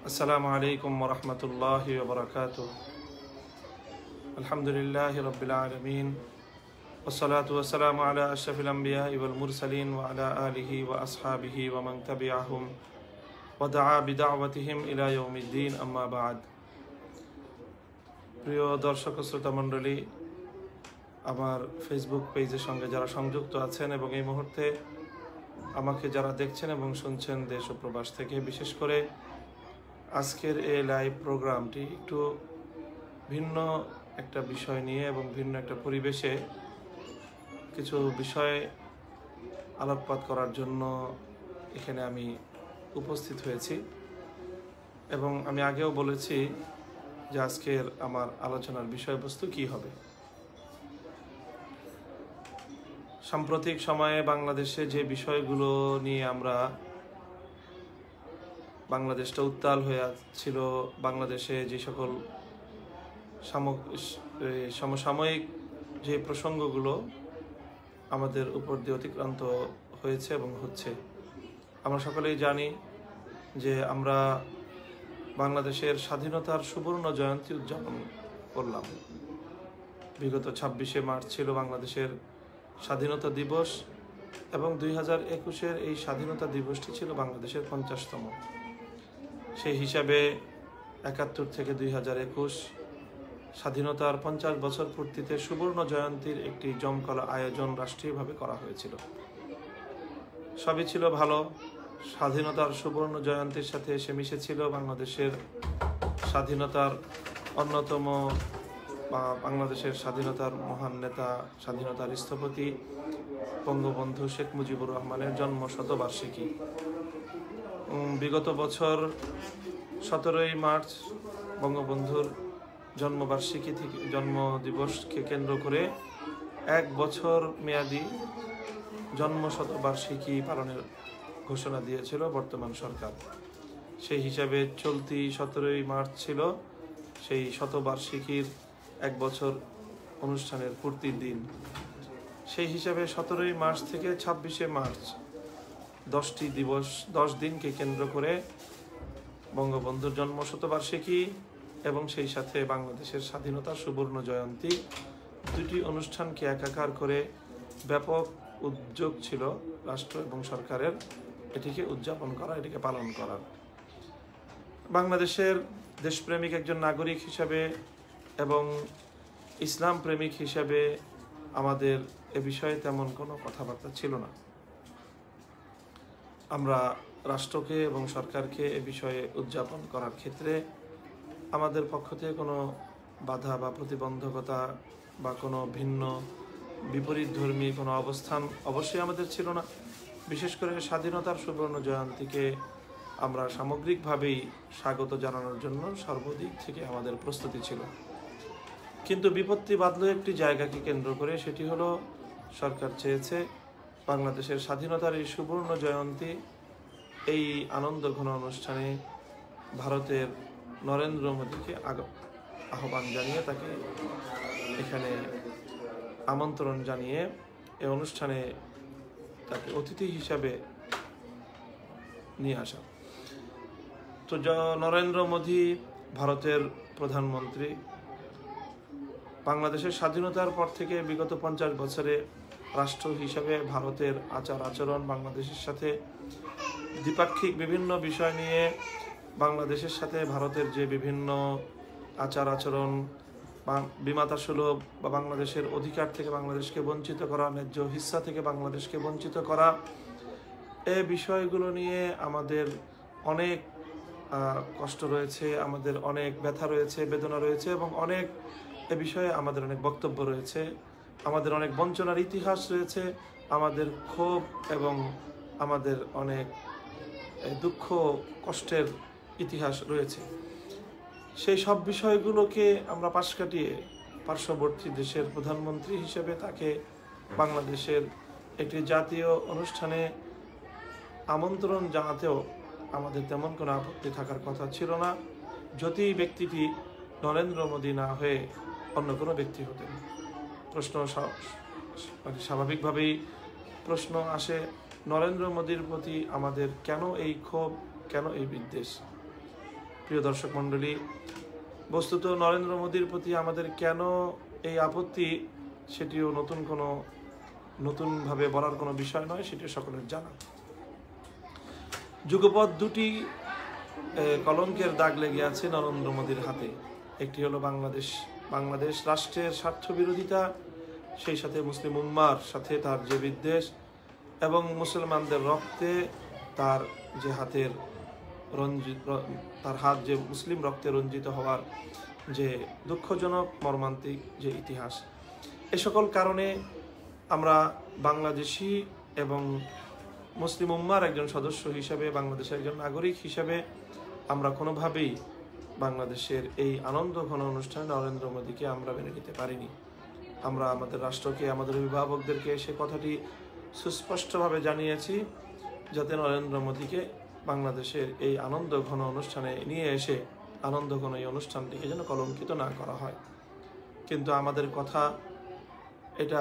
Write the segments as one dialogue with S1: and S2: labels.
S1: আসসালামু আলাইকুম ওয়া রাহমাতুল্লাহি ওয়া বারাকাতুহু। আলহামদুলিল্লাহি রাব্বিল আলামিন ওয়াসসালাতু ওয়াসসালামু আলা আশরাফিল আমবিয়াই ওয়াল মুরসালিন ওয়া আলা আলিহি ওয়া আসহাবিহি ওয়া মান তাবিআহুম ওয়া দাআ বিদাওয়াতিহিম ইলা ইয়াউমিদ্দিন, আম্মা বা'দ। প্রিয় দর্শক ও শ্রোতা মণ্ডলী, আমার ফেসবুক পেজের সঙ্গে যারা সংযুক্ত আছেন এবং এই মুহূর্তে আমাকে যারা দেখছেন এবং শুনছেন দেশ ও প্রবাস থেকে, বিশেষ করে আজকের এই লাইভ প্রোগ্রামটি একটু ভিন্ন একটা বিষয় নিয়ে এবং ভিন্ন একটা পরিবেশে কিছু বিষয় আলোকপাত করার জন্য এখানে আমি উপস্থিত হয়েছি। এবং আমি আগেও বলেছি যে আজকের আমার আলোচনার বিষয়বস্তু কি হবে। সাম্প্রতিক সময়ে বাংলাদেশে যে বিষয়গুলো নিয়ে আমরা বাংলাদেশটা উত্তাল হয়ে ছিল, বাংলাদেশে যে সকল সমসাময়িক যে প্রসঙ্গগুলো আমাদের উপর দিয়ে অতিক্রান্ত হয়েছে এবং হচ্ছে, আমরা সকলেই জানি যে আমরা বাংলাদেশের স্বাধীনতার সুবর্ণ জয়ন্তী উদযাপন করলাম। বিগত 26শে মার্চ ছিল বাংলাদেশের স্বাধীনতা দিবস এবং 2021-এর এই স্বাধীনতা দিবসটি ছিল বাংলাদেশের 50তম। সেই হিসাবে 71 থেকে 2021 স্বাধীনতার 50 বছর পূর্তিতে সুবর্ণ জয়ন্তীর একটি জমকালো আয়োজন রাষ্ট্রীয়ভাবে করা হয়েছিল। সবই ছিল ভালো। স্বাধীনতার সুবর্ণ জয়ন্তীর সাথে এসে মিশেছিল বাংলাদেশের স্বাধীনতার অন্যতম বা বাংলাদেশের স্বাধীনতার মহান নেতা, স্বাধীনতার স্থপতি বঙ্গবন্ধু শেখ মুজিবুর রহমানের জন্ম শতবার্ষিকী। বিগত বছর 17ই মার্চ বঙ্গবন্ধুর জন্মবার্ষিকী থেকে জন্মদিবসকে কেন্দ্র করে 1 বছর মেয়াদী জন্ম শতবার্ষিকী পালনের ঘোষণা দিয়েছিল বর্তমান সরকার। সেই হিসাবে চলতি 17ই মার্চ ছিল সেই শতবার্ষিকীর 1 বছর অনুষ্ঠানের পূর্তির দিন। সেই হিসাবে 17ই মার্চ থেকে 26শে মার্চ 10টি দিবস, 10 দিনকে কেন্দ্র করে বঙ্গবন্ধুর জন্ম শতবার্ষিকী এবং সেই সাথে বাংলাদেশের স্বাধীনতার সুবর্ণ জয়ন্তী, দুটি অনুষ্ঠানকে একাকার করে ব্যাপক উদ্যোগ ছিল রাষ্ট্র এবং সরকারের এটিকে উদযাপন করা, এটিকে পালন করার। বাংলাদেশের দেশপ্রেমিক একজন নাগরিক হিসাবে এবং ইসলাম প্রেমিক হিসাবে আমাদের এ বিষয়ে তেমন কোনো কথাবার্তা ছিল না। আমরা রাষ্ট্রকে এবং সরকারকে এ বিষয়ে উদযাপন করার ক্ষেত্রে আমাদের পক্ষ থেকে কোনো বাধা বা প্রতিবন্ধকতা বা কোনো ভিন্ন বিপরীত ধর্মী কোনো অবস্থান অবশ্যই আমাদের ছিল না। বিশেষ করে স্বাধীনতার সুবর্ণ জয়ন্তীকে আমরা সামগ্রিকভাবেই স্বাগত জানানোর জন্য সর্বদিক থেকে আমাদের প্রস্তুতি ছিল। কিন্তু বিপত্তি বাঁধল একটি জায়গাকে কেন্দ্র করে, সেটি হলো সরকার চেয়েছে বাংলাদেশের স্বাধীনতার এই সুবর্ণ জয়ন্তী, এই আনন্দ ঘন অনুষ্ঠানে ভারতের নরেন্দ্র মোদীকে আহ্বান জানিয়ে, তাকে এখানে আমন্ত্রণ জানিয়ে এই অনুষ্ঠানে তাকে অতিথি হিসাবে নিয়ে আসা। তো নরেন্দ্র মোদী ভারতের প্রধানমন্ত্রী, বাংলাদেশের স্বাধীনতার পর থেকে বিগত 50 বছরে রাষ্ট্র হিসাবে ভারতের আচার আচরণ, বাংলাদেশের সাথে দ্বিপাক্ষিক বিভিন্ন বিষয় নিয়ে বাংলাদেশের সাথে ভারতের যে বিভিন্ন আচার আচরণ, বিমাতা সুলভ বা বাংলাদেশের অধিকার থেকে বাংলাদেশকে বঞ্চিত করা, ন্যায্য হিস্সা থেকে বাংলাদেশকে বঞ্চিত করা, এই বিষয়গুলো নিয়ে আমাদের অনেক কষ্ট রয়েছে, আমাদের অনেক ব্যথা রয়েছে, বেদনা রয়েছে এবং অনেক এ বিষয়ে আমাদের অনেক বক্তব্য রয়েছে, আমাদের অনেক বঞ্চনার ইতিহাস রয়েছে, আমাদের ক্ষোভ এবং আমাদের অনেক দুঃখ কষ্টের ইতিহাস রয়েছে। সেই সব বিষয়গুলোকে আমরা পাশ কাটিয়ে পার্শ্ববর্তী দেশের প্রধানমন্ত্রী হিসেবে তাকে বাংলাদেশের একটি জাতীয় অনুষ্ঠানে আমন্ত্রণ জানাতেও আমাদের তেমন কোনো আপত্তি থাকার কথা ছিল না, যদি ব্যক্তিটি নরেন্দ্র মোদী না হয়ে অন্য কোনো ব্যক্তি হতেন। প্রশ্ন স্বাভাবিকভাবেই প্রশ্ন আসে, নরেন্দ্র মোদীর প্রতি আমাদের কেন এই ক্ষোভ, কেন এই বিদ্বেষ? প্রিয় দর্শক মণ্ডলী, বস্তুত নরেন্দ্র মোদীর প্রতি আমাদের কেন এই আপত্তি সেটিও নতুনভাবে বলার কোনো বিষয় নয়, সেটি সকলের জানা। যুগপৎ দুটি কলঙ্কের দাগ লেগে আছে নরেন্দ্র মোদীর হাতে। একটি হলো বাংলাদেশ রাষ্ট্রের স্বার্থ বিরোধিতা, সেই সাথে মুসলিম উম্মার সাথে তার যে বিদ্বেষ এবং মুসলমানদের রক্তে তার যে হাত যে মুসলিম রক্তে রঞ্জিত হওয়ার যে দুঃখজনক মর্মান্তিক যে ইতিহাস, এ সকল কারণে আমরা বাংলাদেশি এবং মুসলিম উম্মার একজন সদস্য হিসেবে, বাংলাদেশের একজন নাগরিক হিসেবে আমরা কোনোভাবেই বাংলাদেশের এই আনন্দ ঘন অনুষ্ঠানে নরেন্দ্র মোদীকে আমরা মেনে নিতে পারিনি। আমরা আমাদের রাষ্ট্রকে, আমাদের অভিভাবকদেরকে সে কথাটি সুস্পষ্টভাবে জানিয়েছি, যাতে নরেন্দ্র মোদীকে বাংলাদেশের এই আনন্দ ঘন অনুষ্ঠানে নিয়ে এসে আনন্দ ঘন এই অনুষ্ঠানটিকে যেন কলঙ্কিত না করা হয়। কিন্তু আমাদের কথা, এটা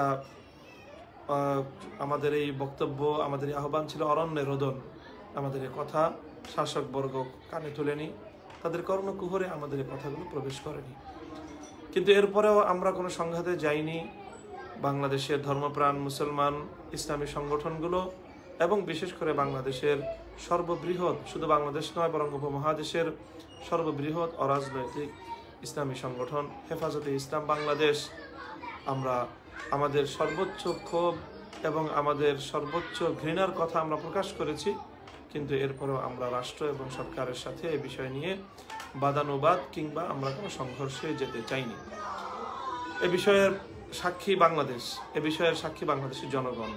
S1: আমাদের এই বক্তব্য, আমাদের এই আহ্বান ছিল অরণ্যে রোদন। আমাদের এই কথা শাসকবর্গ কানে তোলেনি, তাদের কর্ণকুহরে আমাদের এই কথাগুলো প্রবেশ করেনি। কিন্তু এরপরেও আমরা কোনো সংঘাতে যাইনি। বাংলাদেশের ধর্মপ্রাণ মুসলমান ইসলামী সংগঠনগুলো এবং বিশেষ করে বাংলাদেশের সর্ববৃহৎ, শুধু বাংলাদেশ নয় বরং উপমহাদেশের সর্ববৃহৎ অরাজনৈতিক ইসলামী সংগঠন হেফাজতে ইসলাম বাংলাদেশ, আমরা আমাদের সর্বোচ্চ ক্ষোভ এবং আমাদের সর্বোচ্চ ঘৃণার কথা আমরা প্রকাশ করেছি। কিন্তু এরপরেও আমরা রাষ্ট্র এবং সরকারের সাথে এই বিষয় নিয়ে বাদানুবাদ কিংবা আমরা কোনো সংঘর্ষে যেতে চাইনি। এ বিষয়ের সাক্ষী বাংলাদেশের জনগণ।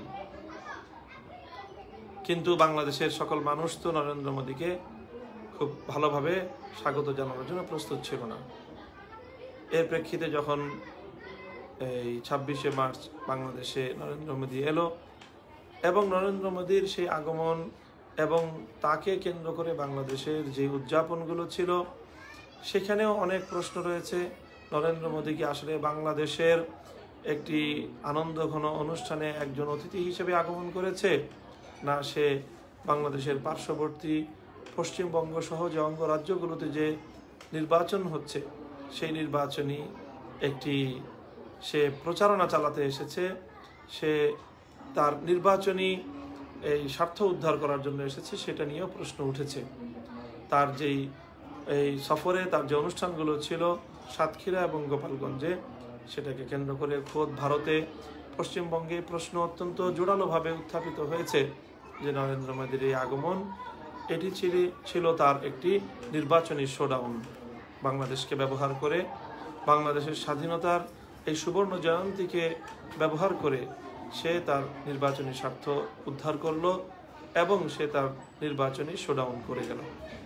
S1: কিন্তু বাংলাদেশের সকল মানুষ তো নরেন্দ্র মোদীকে খুব ভালোভাবে স্বাগত জানানোর জন্য প্রস্তুত ছিল না। এর প্রেক্ষিতে যখন এই 26শে মার্চ বাংলাদেশে নরেন্দ্র মোদী এলো এবং নরেন্দ্র মোদীর সেই আগমন এবং তাকে কেন্দ্র করে বাংলাদেশের যে উদযাপনগুলো ছিল, সেখানেও অনেক প্রশ্ন রয়েছে। নরেন্দ্র মোদী কি আসলে বাংলাদেশের একটি আনন্দ ঘন অনুষ্ঠানে একজন অতিথি হিসেবে আগমন করেছে, না সে বাংলাদেশের পার্শ্ববর্তী পশ্চিমবঙ্গ সহ যে অঙ্গরাজ্যগুলোতে যে নির্বাচন হচ্ছে, সেই নির্বাচনী একটি সে প্রচারণা চালাতে এসেছে, সে তার নির্বাচনী এই স্বার্থ উদ্ধার করার জন্য এসেছে, সেটা নিয়েও প্রশ্ন উঠেছে। তার যেই এই সফরে তার যে অনুষ্ঠানগুলো ছিল সাতক্ষীরা এবং গোপালগঞ্জে, সেটাকে কেন্দ্র করে খোদ ভারতে, পশ্চিমবঙ্গে প্রশ্ন অত্যন্ত জোরালোভাবে উত্থাপিত হয়েছে যে নরেন্দ্র মোদীর এই আগমন এটি ছিল তার একটি নির্বাচনী শোডাউন। বাংলাদেশকে ব্যবহার করে, বাংলাদেশের স্বাধীনতার এই সুবর্ণ জয়ন্তীকে ব্যবহার করে সে তার নির্বাচনী স্বার্থ উদ্ধার করল এবং সে তার নির্বাচনী শোডাউন করে গেল।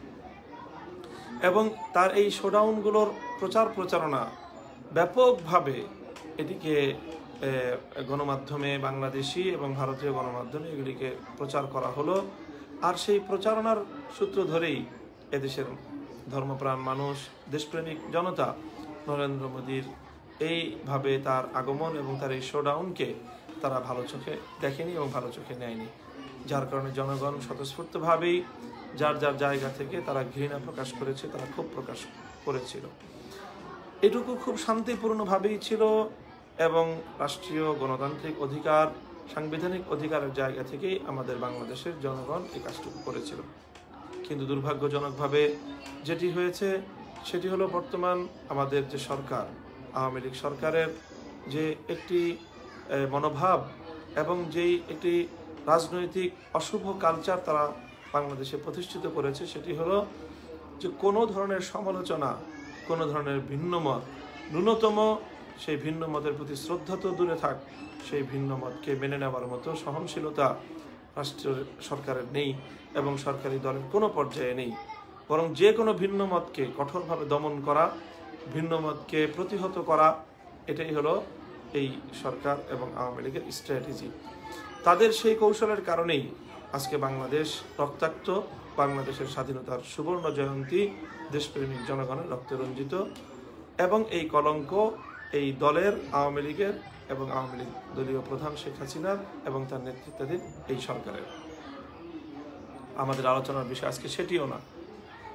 S1: এবং তার এই শোডাউনগুলোর প্রচারণা ব্যাপকভাবে এটিকে গণমাধ্যমে, বাংলাদেশি এবং ভারতীয় গণমাধ্যমে এগুলিকে প্রচার করা হলো। আর সেই প্রচারণার সূত্র ধরেই এদেশের ধর্মপ্রাণ মানুষ, দেশপ্রেমিক জনতা নরেন্দ্র মোদীর এইভাবে তার আগমন এবং তার এই শোডাউনকে তারা ভালো চোখে দেখেনি এবং ভালো চোখে নেয়নি, যার কারণে জনগণ স্বতঃস্ফূর্তভাবেই যার যার জায়গা থেকে তারা ঘৃণা প্রকাশ করেছে, তারা ক্ষোভ প্রকাশ করেছিল। এটুকু খুব শান্তিপূর্ণভাবেই ছিল এবং রাষ্ট্রীয় গণতান্ত্রিক অধিকার, সাংবিধানিক অধিকারের জায়গা থেকেই আমাদের বাংলাদেশের জনগণ এই কাজটুকু করেছিল। কিন্তু দুর্ভাগ্যজনকভাবে যেটি হয়েছে সেটি হলো বর্তমান আমাদের যে সরকার, আওয়ামী লীগ সরকারের যে একটি মনোভাব এবং যেই একটি রাজনৈতিক অশুভ কালচার তারা বাংলাদেশে প্রতিষ্ঠিত করেছে, সেটি হলো যে কোনো ধরনের সমালোচনা, কোনো ধরনের ভিন্নমত, ন্যূনতম সেই ভিন্ন মতের প্রতি শ্রদ্ধা তো দূরে থাক, সেই ভিন্ন মতকে মেনে নেওয়ার মতো সহনশীলতা রাষ্ট্রীয় সরকারের নেই এবং সরকারি দলের কোনো পর্যায়ে নেই। বরং যে কোনো ভিন্ন মতকে কঠোরভাবে দমন করা, ভিন্ন মতকে প্রতিহত করা, এটাই হলো এই সরকার এবং আওয়ামী লীগের স্ট্র্যাটেজি। তাদের সেই কৌশলের কারণেই আজকে বাংলাদেশ রক্তাক্ত, বাংলাদেশের স্বাধীনতার সুবর্ণ জয়ন্তী দেশপ্রেমিক জনগণের রক্তে রঞ্জিত, এবং এই কলঙ্ক এই দলের, আওয়ামী লীগের এবং আওয়ামী লীগ দলীয় প্রধান শেখ হাসিনার এবং তার নেতৃত্বাধীন এই সরকারের। আমাদের আলোচনার বিষয় আজকে সেটিও না।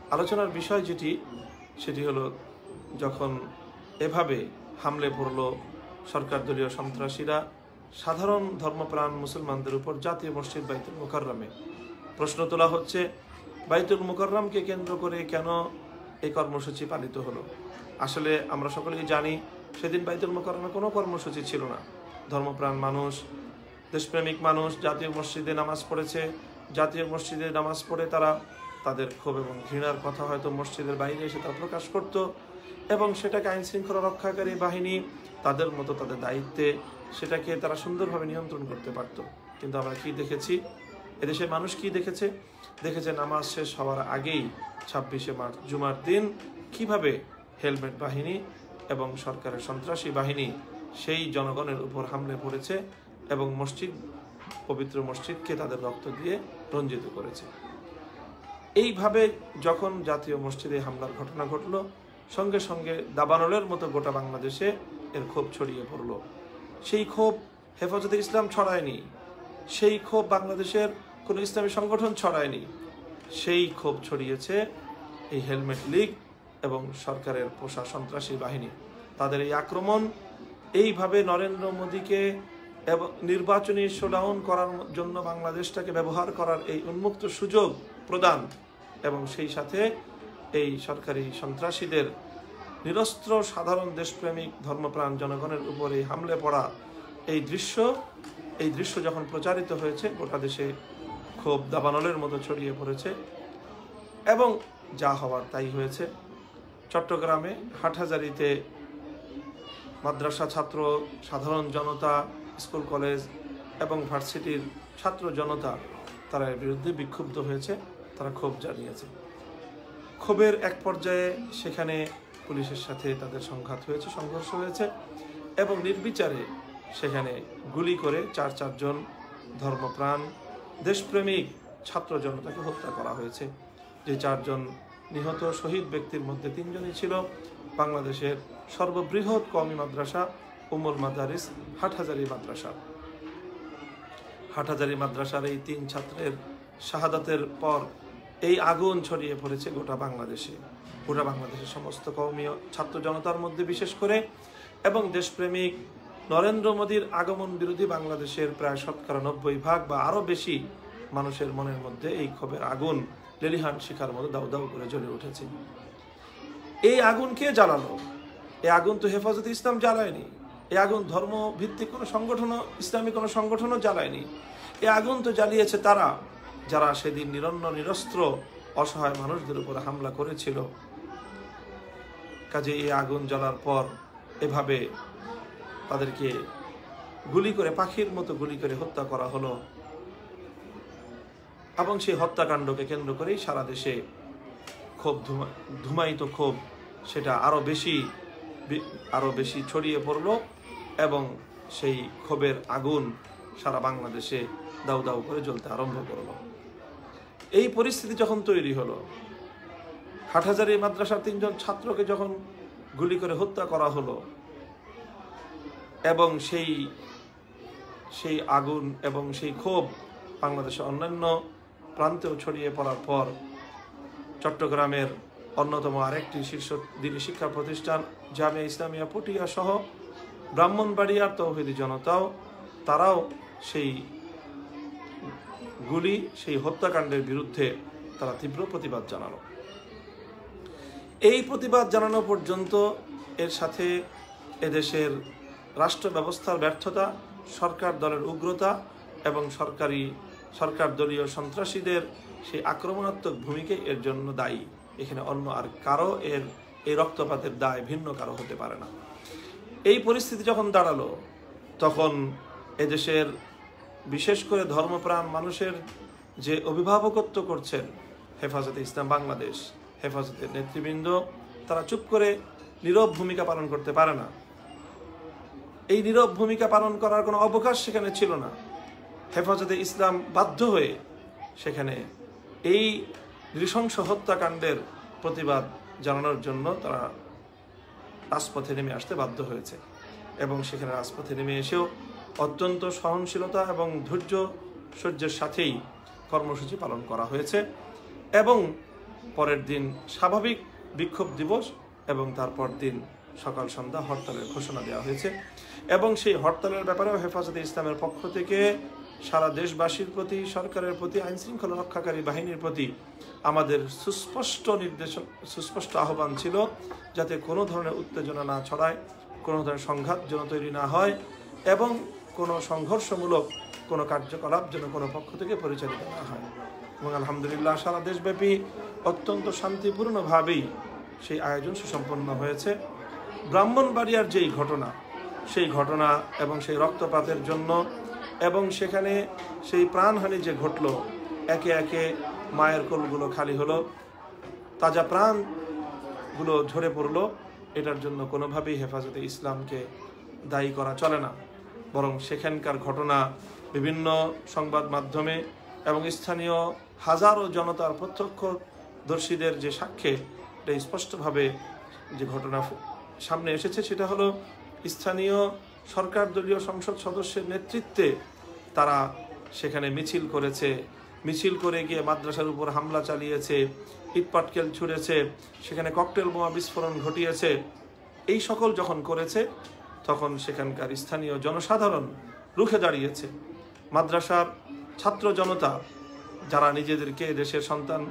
S1: আলোচনার বিষয় সেটি হলো, যখন এভাবে হামলে পড়ল সরকার দলীয় সন্ত্রাসীরা সাধারণ ধর্মপ্রাণ মুসলমানদের উপর জাতীয় মসজিদ বাইতুল মুকাররমে, প্রশ্ন তোলা হচ্ছে বাইতুল মুকাররমকে কেন্দ্র করে কেন এই কর্মসূচি পালিত হলো। আসলে আমরা সকলেই জানি সেদিন বাইতুল মুকাররমে কোনো কর্মসূচি ছিল না। ধর্মপ্রাণ মানুষ, দেশপ্রেমিক মানুষ জাতীয় মসজিদে নামাজ পড়েছে। জাতীয় মসজিদে নামাজ পড়ে তারা তাদের ক্ষোভ এবং ঘৃণার কথা হয়তো মসজিদের বাইরে এসে তারা প্রকাশ করত, এবং সেটাকে আইন শৃঙ্খলা রক্ষাকারী বাহিনী তাদের মতো তাদের দায়িত্বে সেটাকে তারা সুন্দরভাবে নিয়ন্ত্রণ করতে পারত। কিন্তু আমরা কি দেখেছি, এদেশের মানুষ কি দেখেছে নামাজ শেষ হওয়ার আগেই 26শে মার্চ জুমার দিন কিভাবে হেলমেট বাহিনী এবং সরকারের সন্ত্রাসী বাহিনী সেই জনগণের উপর হামলে পড়েছে এবং পবিত্র মসজিদকে তাদের রক্ত দিয়ে রঞ্জিত করেছে। এইভাবে যখন জাতীয় মসজিদে হামলার ঘটনা ঘটল, সঙ্গে সঙ্গে দাবানলের মতো গোটা বাংলাদেশে এর ক্ষোভ ছড়িয়ে পড়ল। সেই ক্ষোভ হেফাজতে ইসলাম ছড়ায়নি, সেই ক্ষোভ বাংলাদেশের কোনো ইসলামী সংগঠন ছড়ায়নি, সেই ক্ষোভ ছড়িয়েছে এই হেলমেট লীগ এবং সরকারের পোষা সন্ত্রাসী বাহিনী। তাদের এই আক্রমণ এইভাবে নরেন্দ্র মোদীকে নির্বাচনী শোডাউন করার জন্য বাংলাদেশটাকে ব্যবহার করার এই উন্মুক্ত সুযোগ প্রদান, এবং সেই সাথে এই সরকারি সন্ত্রাসীদের নিরস্ত্র সাধারণ দেশপ্রেমিক ধর্মপ্রাণ জনগণের উপরে হামলে পড়া এই দৃশ্য যখন প্রচারিত হয়েছে, গোটা দেশে ক্ষোভ দাবানলের মতো ছড়িয়ে পড়েছে এবং যা হওয়ার তাই হয়েছে। চট্টগ্রামে হাটহাজারীতে মাদ্রাসা ছাত্র, সাধারণ জনতা, স্কুল কলেজ এবং ভার্সিটির ছাত্র জনতা তারা এর বিরুদ্ধে বিক্ষুব্ধ হয়েছে, তারা ক্ষোভ জানিয়েছে। ক্ষোভের এক পর্যায়ে সেখানে পুলিশের সাথে তাদের সংঘাত হয়েছে, সংঘর্ষ হয়েছে এবং নির্বিচারে সেখানে গুলি করে চারজন ধর্মপ্রাণ দেশপ্রেমিক ছাত্র জনতাকে হত্যা করা হয়েছে। যে 4 জন নিহত শহীদ ব্যক্তির মধ্যে 3 জনই ছিল বাংলাদেশের সর্ববৃহৎ কওমি মাদ্রাসা উম্মুল মাদারিস হাটহাজারী মাদ্রাসা। হাটহাজারী মাদ্রাসার এই 3 ছাত্রের শাহাদাতের পর এই আগুন ছড়িয়ে পড়েছে গোটা বাংলাদেশে, সমস্ত কওমি ছাত্র জনতার মধ্যে বিশেষ করে, এবং দেশপ্রেমিক নরেন্দ্র মোদীর আগমন বিরোধী বাংলাদেশের প্রায় 90% বা আরো বেশি মানুষের মনের মধ্যে এই ক্ষোভের আগুন লেলিহান শিখার মতো দাউ দাউ করে জ্বলে উঠেছে। এই আগুন কে জ্বালালো? এই আগুন তো হেফাজতে ইসলাম জ্বালায়নি, এই আগুন ধর্ম ভিত্তিক কোনো সংগঠনও, ইসলামী কোনো সংগঠনও জ্বালায়নি। এই আগুন তো জ্বালিয়েছে তারা যারা সেদিন নিরস্ত্র অসহায় মানুষদের উপর হামলা করেছিল। কাজে এই আগুন জ্বলার পর এভাবে তাদেরকে গুলি করে, পাখির মতো গুলি করে হত্যা করা হলো, এবং সেই হত্যাকাণ্ডকে কেন্দ্র করেই সারা দেশে ক্ষোভ, ধুমায়িত ক্ষোভ সেটা আরো বেশি ছড়িয়ে পড়ল এবং সেই ক্ষোভের আগুন সারা বাংলাদেশে দাউ দাউ করে জ্বলতে আরম্ভ করলো। এই পরিস্থিতি যখন তৈরি হলো, হাটহাজারী মাদ্রাসার 3 জন ছাত্রকে যখন গুলি করে হত্যা করা হলো এবং সেই আগুন এবং সেই ক্ষোভ বাংলাদেশের অন্যান্য প্রান্তেও ছড়িয়ে পড়ার পর চট্টগ্রামের অন্যতম আরেকটি শীর্ষ দিনী শিক্ষা প্রতিষ্ঠান জামিয়া ইসলামিয়া পটিয়া সহ ব্রাহ্মণবাড়িয়ার তৌহিদি জনতাও তারাও সেই হত্যাকাণ্ডের বিরুদ্ধে তারা তীব্র প্রতিবাদ জানালো। এই প্রতিবাদ জানানো পর্যন্ত এর সাথে এদেশের রাষ্ট্র ব্যবস্থার ব্যর্থতা, সরকার দলের উগ্রতা এবং সরকার দলীয় সন্ত্রাসীদের সেই আক্রমণাত্মক ভূমিকাই এর জন্য দায়ী। এখানে অন্য আর কারো এই রক্তপাতের দায় ভিন্ন কারো হতে পারে না। এই পরিস্থিতি যখন দাঁড়ালো, তখন এদেশের বিশেষ করে ধর্মপ্রাণ মানুষের যে অভিভাবকত্ব করছেন হেফাজতে ইসলাম বাংলাদেশ, হেফাজতের নেতৃবৃন্দ, তারা চুপ করে নীরব ভূমিকা পালন করতে পারে না। এই নীরব ভূমিকা পালন করার কোনো অবকাশ সেখানে ছিল না। হেফাজতে ইসলাম বাধ্য হয়ে সেখানে এই নৃশংস হত্যাকাণ্ডের প্রতিবাদ জানানোর জন্য তারা রাজপথে নেমে আসতে বাধ্য হয়েছে, এবং সেখানে রাজপথে নেমে এসেও অত্যন্ত সহনশীলতা এবং ধৈর্যের সাথেই কর্মসূচি পালন করা হয়েছে। এবং পরের দিন স্বাভাবিক বিক্ষোভ দিবস এবং তারপর দিন সকাল সন্ধ্যা হরতালের ঘোষণা দেওয়া হয়েছে। এবং সেই হরতালের ব্যাপারেও হেফাজতে ইসলামের পক্ষ থেকে সারা দেশবাসীর প্রতি, সরকারের প্রতি, আইন শৃঙ্খলা রক্ষাকারী বাহিনীর প্রতি আমাদের সুস্পষ্ট আহ্বান ছিল যাতে কোনো ধরনের উত্তেজনা না ছড়ায়, কোনো ধরনের সংঘাত যেন তৈরি না হয় এবং কোনো সংঘর্ষমূলক কোনো কার্যকলাপ যেন কোনো পক্ষ থেকে পরিচালিত না হয়। এবং আলহামদুলিল্লাহ সারা দেশব্যাপী অত্যন্ত শান্তিপূর্ণভাবেই সেই আয়োজন সুসম্পন্ন হয়েছে। ব্রাহ্মণবাড়িয়ার যেই ঘটনা, সেই ঘটনা এবং সেই রক্তপাতের জন্য এবং সেখানে সেই প্রাণহানি যে ঘটল, একে একে মায়ের কোলগুলো খালি হলো, তাজা প্রাণগুলো ঝরে পড়লো, এটার জন্য কোনোভাবেই হেফাজতে ইসলামকে দায়ী করা চলে না। বরং সেখানকার ঘটনা বিভিন্ন সংবাদ মাধ্যমে এবং স্থানীয় হাজারো জনতার প্রত্যক্ষদর্শীদের যে সাক্ষ্যে এটা স্পষ্টভাবে যে ঘটনা সামনে এসেছে, সেটা হলো স্থানীয় সরকার দলীয় সংসদ সদস্যের নেতৃত্বে তারা সেখানে মিছিল করেছে, মিছিল করে গিয়ে মাদ্রাসার উপর হামলা চালিয়েছে, ইটপাটকেল ছুঁড়েছে, সেখানে ককটেল বোমা বিস্ফোরণ ঘটিয়েছে। এই সকল যখন করেছে তখন সেখানকার স্থানীয় জনসাধারণ রুখে দাঁড়িয়েছে। মাদ্রাসার ছাত্র জনতা যারা নিজেদেরকে এদেশের সন্তান,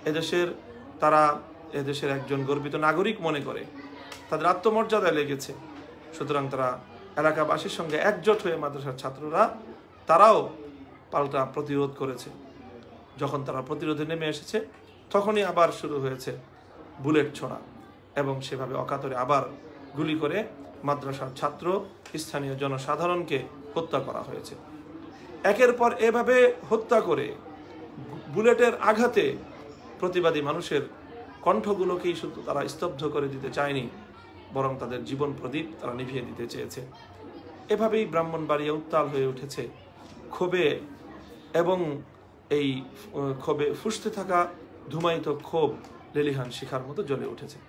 S1: তারা এদেশের একজন গর্বিত নাগরিক মনে করে, তাদের আত্মমর্যাদায় লেগেছে। সুতরাং তারা এলাকাবাসীর সঙ্গে একজোট হয়ে মাদ্রাসার ছাত্ররা তারাও পাল্টা প্রতিরোধ করেছে। যখন তারা প্রতিরোধে নেমে এসেছে তখনই আবার শুরু হয়েছে বুলেট ছোড়া এবং সেভাবে অকাতরে আবার গুলি করে মাদ্রাসার ছাত্র, স্থানীয় জনসাধারণকে হত্যা করা হয়েছে। একের পর এভাবে হত্যা করে বুলেটের আঘাতে প্রতিবাদী মানুষের কণ্ঠগুলোকেই শুধু তারা স্তব্ধ করে দিতে চায়নি, বরং তাদের জীবন প্রদীপ তারা নিভিয়ে দিতে চেয়েছে। এভাবেই ব্রাহ্মণবাড়িয়া উত্তাল হয়ে উঠেছে ক্ষোভে, এবং এই ক্ষোভে ফুঁসতে থাকা ধুমায়িত ক্ষোভ লেলিহান শিখার মতো জ্বলে উঠেছে।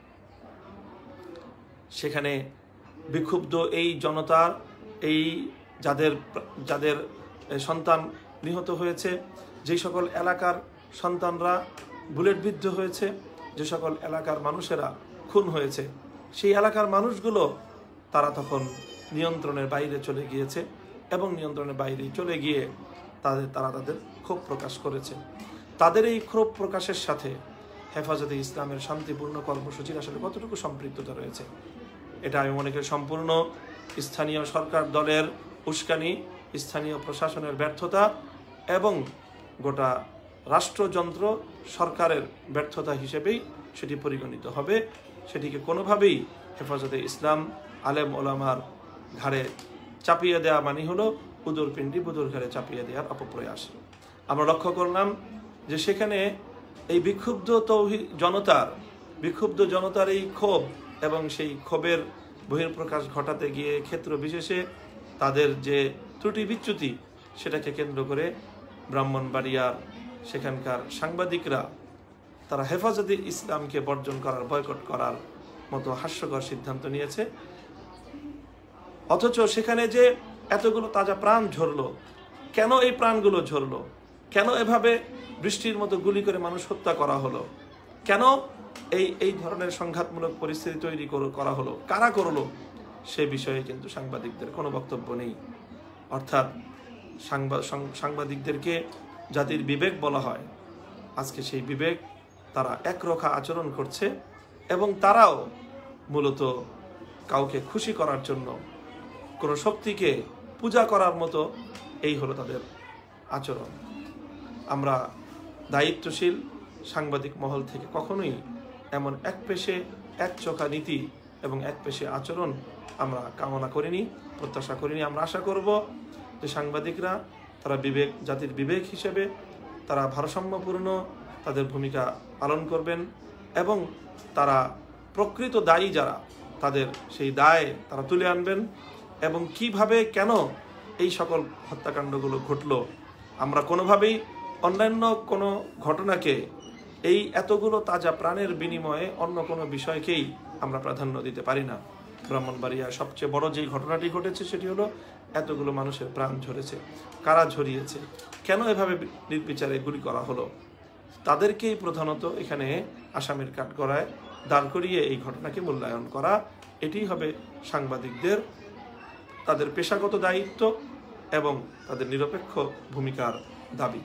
S1: সেখানে বিক্ষুব্ধ এই জনতার, এই যাদের সন্তান নিহত হয়েছে, যে সকল এলাকার সন্তানরা বুলেটবিদ্ধ হয়েছে, যে সকল এলাকার মানুষেরা খুন হয়েছে, সেই এলাকার মানুষগুলো তারা তখন নিয়ন্ত্রণের বাইরে চলে গিয়েছে এবং নিয়ন্ত্রণের বাইরে চলে গিয়ে তাদের ক্ষোভ প্রকাশ করেছে। তাদের এই ক্ষোভ প্রকাশের সাথে হেফাজতে ইসলামের শান্তিপূর্ণ কর্মসূচির আসলে কতটুকু সম্পৃক্ততা রয়েছে এটা আমি মনে করি সম্পূর্ণ স্থানীয় সরকার দলের উস্কানি, স্থানীয় প্রশাসনের ব্যর্থতা এবং গোটা রাষ্ট্রযন্ত্র সরকারের ব্যর্থতা হিসেবেই সেটি পরিগণিত হবে। সেটিকে কোনোভাবেই হেফাজতে ইসলাম আলেম ওলামার ঘাড়ে চাপিয়ে দেওয়া মানে হলো উদুর পিণ্ডি বুদুর ঘাড়ে চাপিয়ে দেওয়ার অপপ্রয়াস। আমরা লক্ষ্য করলাম যে সেখানে এই বিক্ষুব্ধ জনতার এই ক্ষোভ এবং সেই ক্ষোভের বহিঃপ্রকাশ ঘটাতে গিয়ে ক্ষেত্র বিশেষে তাদের যে ত্রুটি বিচ্যুতি, সেটাকে কেন্দ্র করে ব্রাহ্মণবাড়িয়ার সেখানকার সাংবাদিকরা তারা হেফাজতে ইসলামকে বর্জন করার, বয়কট করার মতো হাস্যকর সিদ্ধান্ত নিয়েছে। অথচ সেখানে যে এতগুলো তাজা প্রাণ ঝরলো, কেন এই প্রাণগুলো ঝরলো, কেন এভাবে বৃষ্টির মতো গুলি করে মানুষ হত্যা করা হলো, কেন এই ধরনের সংঘাতমূলক পরিস্থিতি তৈরি করা হলো, কারা করলো, সে বিষয়ে কিন্তু সাংবাদিকদের কোনো বক্তব্য নেই। অর্থাৎ সাংবাদিকদেরকে জাতির বিবেক বলা হয়, আজকে সেই বিবেক তারা একরোখা আচরণ করছে এবং তারাও মূলত কাউকে খুশি করার জন্য, কোনো শক্তিকে পূজা করার মতো এই হলো তাদের আচরণ। আমরা দায়িত্বশীল সাংবাদিক মহল থেকে কখনোই এমন একপেশে একচোখা নীতি এবং একপেশে আচরণ আমরা কামনা করিনি, প্রত্যাশা করিনি। আমরা আশা করব যে সাংবাদিকরা তারা জাতির বিবেক হিসেবে তারা ভারসাম্যপূর্ণ তাদের ভূমিকা পালন করবেন এবং তারা প্রকৃত দায়ী যারা, তাদের সেই দায় তারা তুলে আনবেন এবং কিভাবে কেন এই সকল হত্যাকাণ্ডগুলো ঘটলো। আমরা কোনোভাবেই অন্যান্য কোনো ঘটনাকে এই এতগুলো তাজা প্রাণের বিনিময়ে অন্য কোনো বিষয়কেই আমরা প্রাধান্য দিতে পারি না। ব্রাহ্মণবাড়িয়ায় সবচেয়ে বড় যেই ঘটনাটি ঘটেছে সেটি হলো এতগুলো মানুষের প্রাণ ঝরেছে। কারা ঝরিয়েছে, কেন এভাবে নির্বিচারে গুলি করা হলো, তাদেরকেই প্রধানত এখানে আসামির কাঠগড়ায় দাঁড় করিয়ে এই ঘটনাকে মূল্যায়ন করা, এটি হবে সাংবাদিকদের তাদের পেশাগত দায়িত্ব এবং তাদের নিরপেক্ষ ভূমিকার দাবি।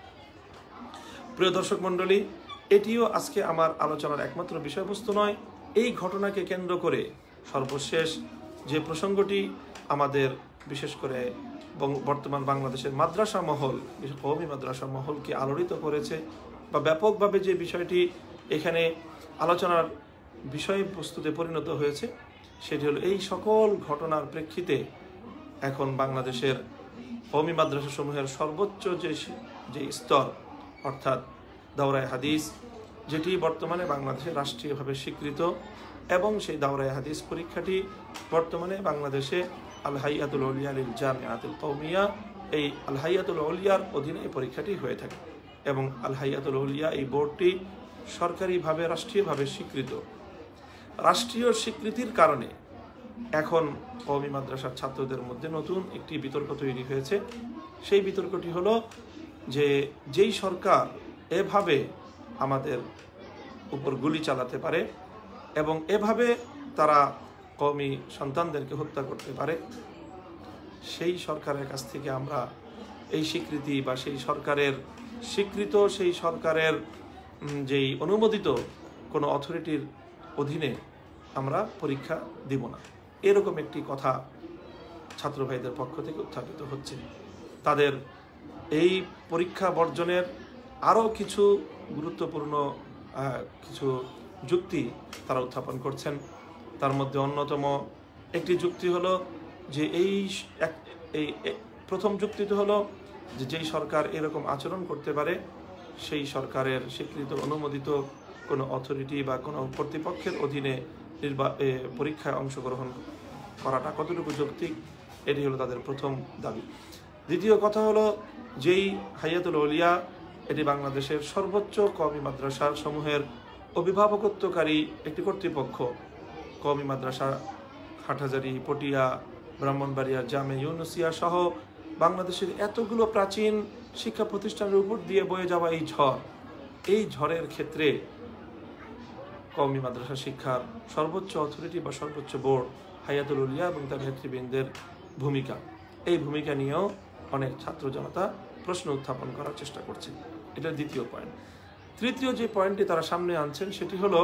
S1: প্রিয় দর্শক মণ্ডলী, এটিও আজকে আমার আলোচনার একমাত্র বিষয়বস্তু নয়। এই ঘটনাকে কেন্দ্র করে সর্বশেষ যে প্রসঙ্গটি আমাদের বিশেষ করে বর্তমান বাংলাদেশের মাদ্রাসা মহল, কওমি মাদ্রাসা মহলকে আলোড়িত করেছে বা ব্যাপকভাবে যে বিষয়টি এখানে আলোচনার বিষয়বস্তুতে পরিণত হয়েছে, সেটি হলো এই সকল ঘটনার প্রেক্ষিতে এখন বাংলাদেশের কওমি মাদ্রাসা সমূহের সর্বোচ্চ যে স্তর অর্থাৎ দাওরায়ে হাদিস, যেটি বর্তমানে বাংলাদেশে রাষ্ট্রীয়ভাবে স্বীকৃত এবং সেই দাওরায়ে হাদিস পরীক্ষাটি বর্তমানে বাংলাদেশে আল হাইয়াতুল উলিয়া লিল জামিআতুল কওমিয়া, এই আল হাইয়াতুল উলিয়ার অধীনে এই পরীক্ষাটি হয়ে থাকে এবং আল হাইয়াতুল উলিয়া এই বোর্ডটি সরকারিভাবে রাষ্ট্রীয়ভাবে স্বীকৃত। রাষ্ট্রীয় স্বীকৃতির কারণে এখন কওমি মাদ্রাসার ছাত্রদের মধ্যে নতুন একটি বিতর্ক তৈরি হয়েছে। সেই বিতর্কটি হলো যে যেই সরকার এভাবে আমাদের উপর গুলি চালাতে পারে এবং এভাবে তারা কওমি সন্তানদেরকে হত্যা করতে পারে, সেই সরকারের কাছ থেকে আমরা এই স্বীকৃতি বা সেই সরকারের স্বীকৃত, সেই সরকারের যেই অনুমোদিত কোনো অথরিটির অধীনে আমরা পরীক্ষা দিব না, এরকম একটি কথা ছাত্র ভাইদের পক্ষ থেকে উত্থাপিত হচ্ছে। তাদের এই পরীক্ষা বর্জনের আরও কিছু গুরুত্বপূর্ণ কিছু যুক্তি তারা উত্থাপন করছেন। তার মধ্যে অন্যতম একটি যুক্তি হলো যে এই প্রথম যুক্তিটি হলো যে যেই সরকার এরকম আচরণ করতে পারে সেই সরকারের স্বীকৃত অনুমোদিত কোনো অথরিটি বা কোনো কর্তৃপক্ষের অধীনে পরীক্ষায় অংশগ্রহণ করাটা কতটুকু যৌক্তিক, এটি হলো তাদের প্রথম দাবি। দ্বিতীয় কথা হলো যেই হাইয়াতুল উলিয়া এটি বাংলাদেশের সর্বোচ্চ কওমি মাদ্রাসা সমূহের অভিভাবকত্বকারী একটি কর্তৃপক্ষ। কওমি মাদ্রাসা হাটহাজারী, পটিয়া, ব্রাহ্মণবাড়িয়া, জামে ইউনুসিয়া সহ বাংলাদেশের এতগুলো প্রাচীন শিক্ষা প্রতিষ্ঠানের উপর দিয়ে বয়ে যাওয়া এই ঝড়ের ক্ষেত্রে কওমি মাদ্রাসা শিক্ষার সর্বোচ্চ অথরিটি বা সর্বোচ্চ বোর্ড হাইয়াতুল উলিয়া এবং তার নেতৃবৃন্দের ভূমিকা, এই ভূমিকা নিয়েও অনেক ছাত্র জনতা প্রশ্ন উত্থাপন করার চেষ্টা করছে। এটা দ্বিতীয় পয়েন্ট। তৃতীয় যে পয়েন্টটি তারা সামনে আনছেন সেটি হলো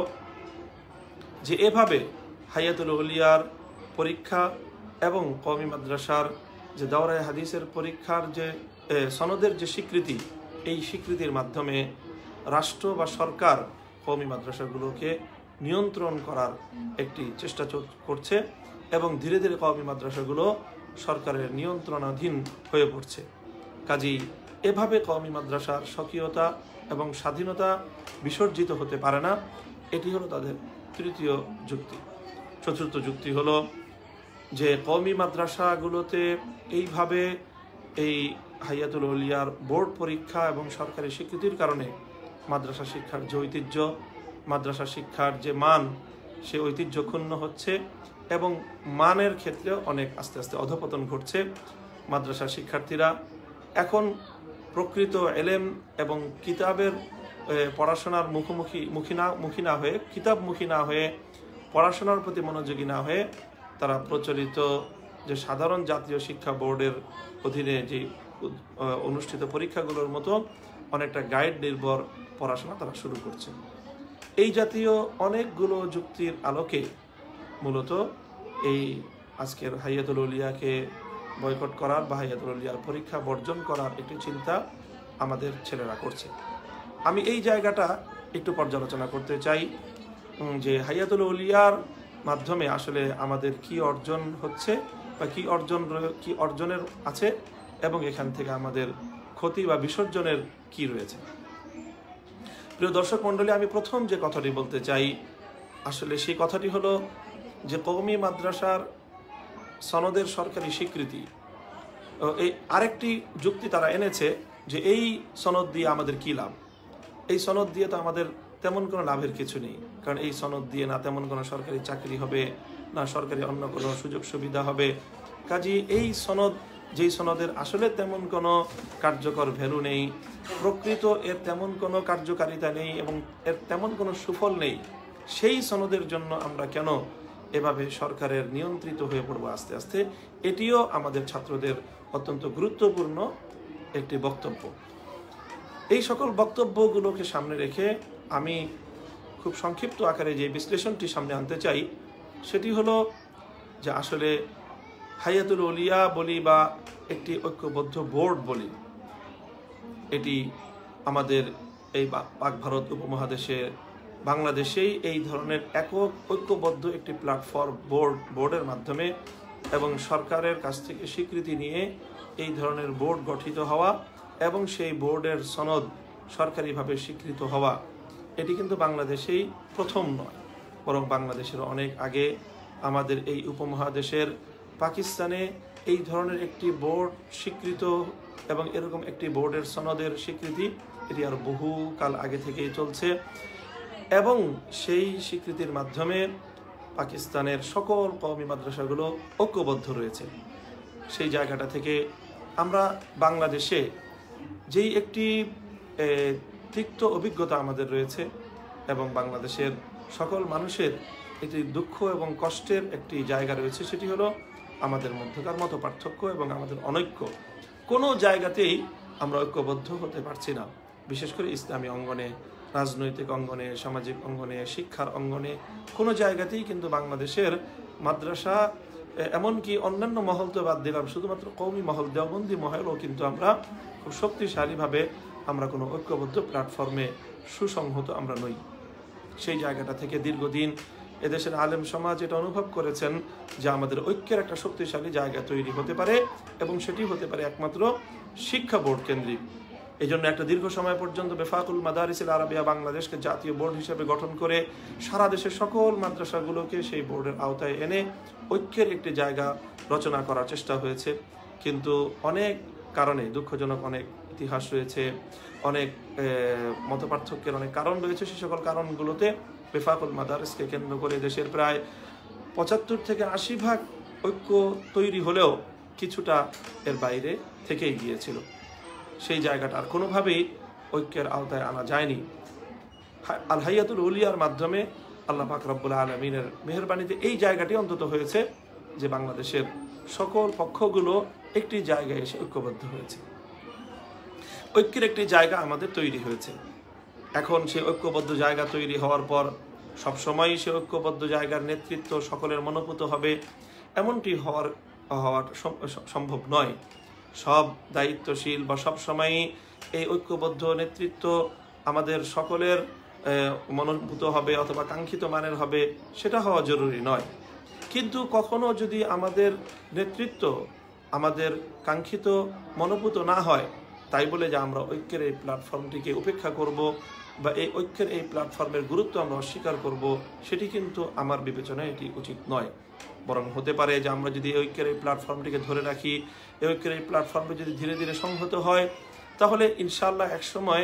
S1: যে এভাবে হাইয়াতুল উলিয়ার পরীক্ষা এবং কওমি মাদ্রাসার যে দাওরায়ে হাদিসের পরীক্ষার যে সনদের যে স্বীকৃতি, এই স্বীকৃতির মাধ্যমে রাষ্ট্র বা সরকার কওমি মাদ্রাসাগুলোকে নিয়ন্ত্রণ করার একটি চেষ্টা করছে এবং ধীরে ধীরে কওমি মাদ্রাসাগুলো সরকারের নিয়ন্ত্রণাধীন হয়ে পড়ছে। কাজেই এভাবে কওমি মাদ্রাসার স্বকীয়তা এবং স্বাধীনতা বিসর্জিত হতে পারে না, এটি হলো তাদের তৃতীয় যুক্তি। চতুর্থ যুক্তি হলো যে কওমি মাদ্রাসাগুলোতে এইভাবে এই হাইয়াতুল উলিয়ার বোর্ড পরীক্ষা এবং সরকারি স্বীকৃতির কারণে মাদ্রাসা শিক্ষার যে ঐতিহ্য, মাদ্রাসা শিক্ষার যে মান, সে ঐতিহ্য ক্ষুণ্ণ হচ্ছে এবং মানের ক্ষেত্রে অনেক আস্তে আস্তে অধঃপতন ঘটছে। মাদ্রাসা শিক্ষার্থীরা এখন প্রকৃত এলেম এবং কিতাবের পড়াশোনার মুখী না হয়ে, কিতাবমুখী না হয়ে, পড়াশোনার প্রতি মনোযোগী না হয়ে তারা প্রচলিত যে সাধারণ জাতীয় শিক্ষা বোর্ডের অধীনে যে অনুষ্ঠিত পরীক্ষাগুলোর মতো অনেকটা গাইড নির্ভর পড়াশোনা তারা শুরু করছে। এই জাতীয় অনেকগুলো যুক্তির আলোকে মূলত এই আজকের হাইয়াতুল উলিয়াকে বয়কট করার বা হাইয়াতুল উলিয়ার পরীক্ষা বর্জন করার একটি চিন্তা আমাদের ছেলেরা করছে। আমি এই জায়গাটা একটু পর্যালোচনা করতে চাই যে হাইয়াতুল উলিয়ার মাধ্যমে আসলে আমাদের কি অর্জন হচ্ছে বা কি অর্জনের আছে এবং এখান থেকে আমাদের ক্ষতি বা বিসর্জনের কি রয়েছে। প্রিয় দর্শক মণ্ডলী, আমি প্রথম যে কথাটি বলতে চাই আসলে সেই কথাটি হলো যে কওমি মাদ্রাসার সনদের সরকারি স্বীকৃতি, এই আরেকটি যুক্তি তারা এনেছে যে এই সনদ দিয়ে আমাদের কি লাভ। এই সনদ দিয়ে তো আমাদের তেমন কোনো লাভের কিছু নেই, কারণ এই সনদ দিয়ে না তেমন কোনো সরকারি চাকরি হবে, না সরকারি অন্য কোনো সুযোগ সুবিধা হবে। কাজেই এই সনদ যেই সনদের আসলে তেমন কোনো কার্যকর ভ্যালু নেই, প্রকৃত এর তেমন কোনো কার্যকারিতা নেই এবং এর তেমন কোনো সুফল নেই, সেই সনদের জন্য আমরা কেন এভাবে সরকারের নিয়ন্ত্রিত হয়ে পড়বো আস্তে আস্তে? এটিও আমাদের ছাত্রদের অত্যন্ত গুরুত্বপূর্ণ একটি বক্তব্য। এই সকল বক্তব্যগুলোকে সামনে রেখে আমি খুব সংক্ষিপ্ত আকারে যে বিশ্লেষণটি সামনে আনতে চাই সেটি হলো যে আসলে হায়াতুল ওলিয়া বলি বা একটি ঐক্যবদ্ধ বোর্ড বলি, এটি আমাদের এই পাক ভারত উপমহাদেশে বাংলাদেশেই এই ধরনের একক ঐক্যবদ্ধ একটি প্ল্যাটফর্ম বোর্ডের মাধ্যমে এবং সরকারের কাছ থেকে স্বীকৃতি নিয়ে এই ধরনের বোর্ড গঠিত হওয়া এবং সেই বোর্ডের সনদ সরকারিভাবে স্বীকৃত হওয়া, এটি কিন্তু বাংলাদেশেই প্রথম নয়, বরং বাংলাদেশের অনেক আগে আমাদের এই উপমহাদেশের পাকিস্তানে এই ধরনের একটি বোর্ড স্বীকৃত এবং এরকম একটি বোর্ডের সনদের স্বীকৃতি এটি আর বহু কাল আগে থেকেই চলছে এবং সেই স্বীকৃতির মাধ্যমে পাকিস্তানের সকল কওমি মাদ্রাসাগুলো ঐক্যবদ্ধ রয়েছে। সেই জায়গাটা থেকে আমরা বাংলাদেশে যেই একটি তিক্ত অভিজ্ঞতা আমাদের রয়েছে এবং বাংলাদেশের সকল মানুষের একটি দুঃখ এবং কষ্টের একটি জায়গা রয়েছে, সেটি হলো আমাদের মধ্যকার মত পার্থক্য এবং আমাদের অনৈক্য। কোনো জায়গাতেই আমরা ঐক্যবদ্ধ হতে পারছি না, বিশেষ করে ইসলামী অঙ্গনে, রাজনৈতিক অঙ্গনে, সামাজিক অঙ্গনে, শিক্ষার অঙ্গনে কোনো জায়গাতেই কিন্তু বাংলাদেশের মাদ্রাসা, এমনকি অন্যান্য মহল তো বাদ দিলাম, শুধুমাত্র কওমি মহল, দেওবন্দি মহলও কিন্তু আমরা খুব শক্তিশালীভাবে আমরা কোনো ঐক্যবদ্ধ প্ল্যাটফর্মে সুসংহত আমরা নই। সেই জায়গাটা থেকে দীর্ঘদিন এদেশের আলেম সমাজ এটা অনুভব করেছেন যে আমাদের ঐক্যের একটা শক্তিশালী জায়গা তৈরি হতে পারে এবং সেটি হতে পারে একমাত্র শিক্ষা বোর্ড কেন্দ্রিক। এই জন্য একটা দীর্ঘ সময় পর্যন্ত বেফাকুল মাদারিসিল আরাবিয়া বাংলাদেশকে জাতীয় বোর্ড হিসেবে গঠন করে সারা দেশের সকল মাদ্রাসাগুলোকে সেই বোর্ডের আওতায় এনে ঐক্যের একটি জায়গা রচনা করার চেষ্টা হয়েছে, কিন্তু অনেক কারণে, দুঃখজনক অনেক ইতিহাস রয়েছে, অনেক মতপার্থক্যের অনেক কারণ রয়েছে। সেই সকল কারণগুলোতে বেফাকুল মাদারিসকে কেন্দ্র করে দেশের প্রায় 75 থেকে 80% ঐক্য তৈরি হলেও কিছুটা এর বাইরে থেকেই গিয়েছিল। সেই জায়গাটা আর কোনোভাবেই ঐক্যের আওতায় আনা যায়নি। আল হায়াতুল ওলিয়ার মাধ্যমে আল্লাহ পাক রব্বুল আলামিনের মেহেরবানিতে এই জায়গাটি অন্তত হয়েছে যে বাংলাদেশের সকল পক্ষগুলো একটি জায়গায় এসে ঐক্যবদ্ধ হয়েছে, ঐক্যের একটি জায়গা আমাদের তৈরি হয়েছে। এখন সেই ঐক্যবদ্ধ জায়গা তৈরি হওয়ার পর সবসময়ই সে ঐক্যবদ্ধ জায়গার নেতৃত্ব সকলের মনোভূত হবে এমনটি হওয়া সম্ভব নয়। সব দায়িত্বশীল বা সব সময়ই এই ঐক্যবদ্ধ নেতৃত্ব আমাদের সকলের মনোভূত হবে অথবা কাঙ্ক্ষিত মানের হবে, সেটা হওয়া জরুরি নয়। কিন্তু কখনো যদি আমাদের নেতৃত্ব আমাদের কাঙ্ক্ষিত মনোভূত না হয়, তাই বলে যে আমরা ঐক্যের এই প্ল্যাটফর্মটিকে উপেক্ষা করব বা এই ঐক্যের এই প্ল্যাটফর্মের গুরুত্ব আমরা অস্বীকার করব, সেটি কিন্তু আমার বিবেচনায় এটি উচিত নয়। বরং হতে পারে যে আমরা যদি এই ঐক্যের এই প্ল্যাটফর্মটিকে ধরে রাখি, এই ঐক্যের এই প্ল্যাটফর্মটি যদি ধীরে ধীরে সংহত হয়, তাহলে ইনশাআল্লাহ একসময়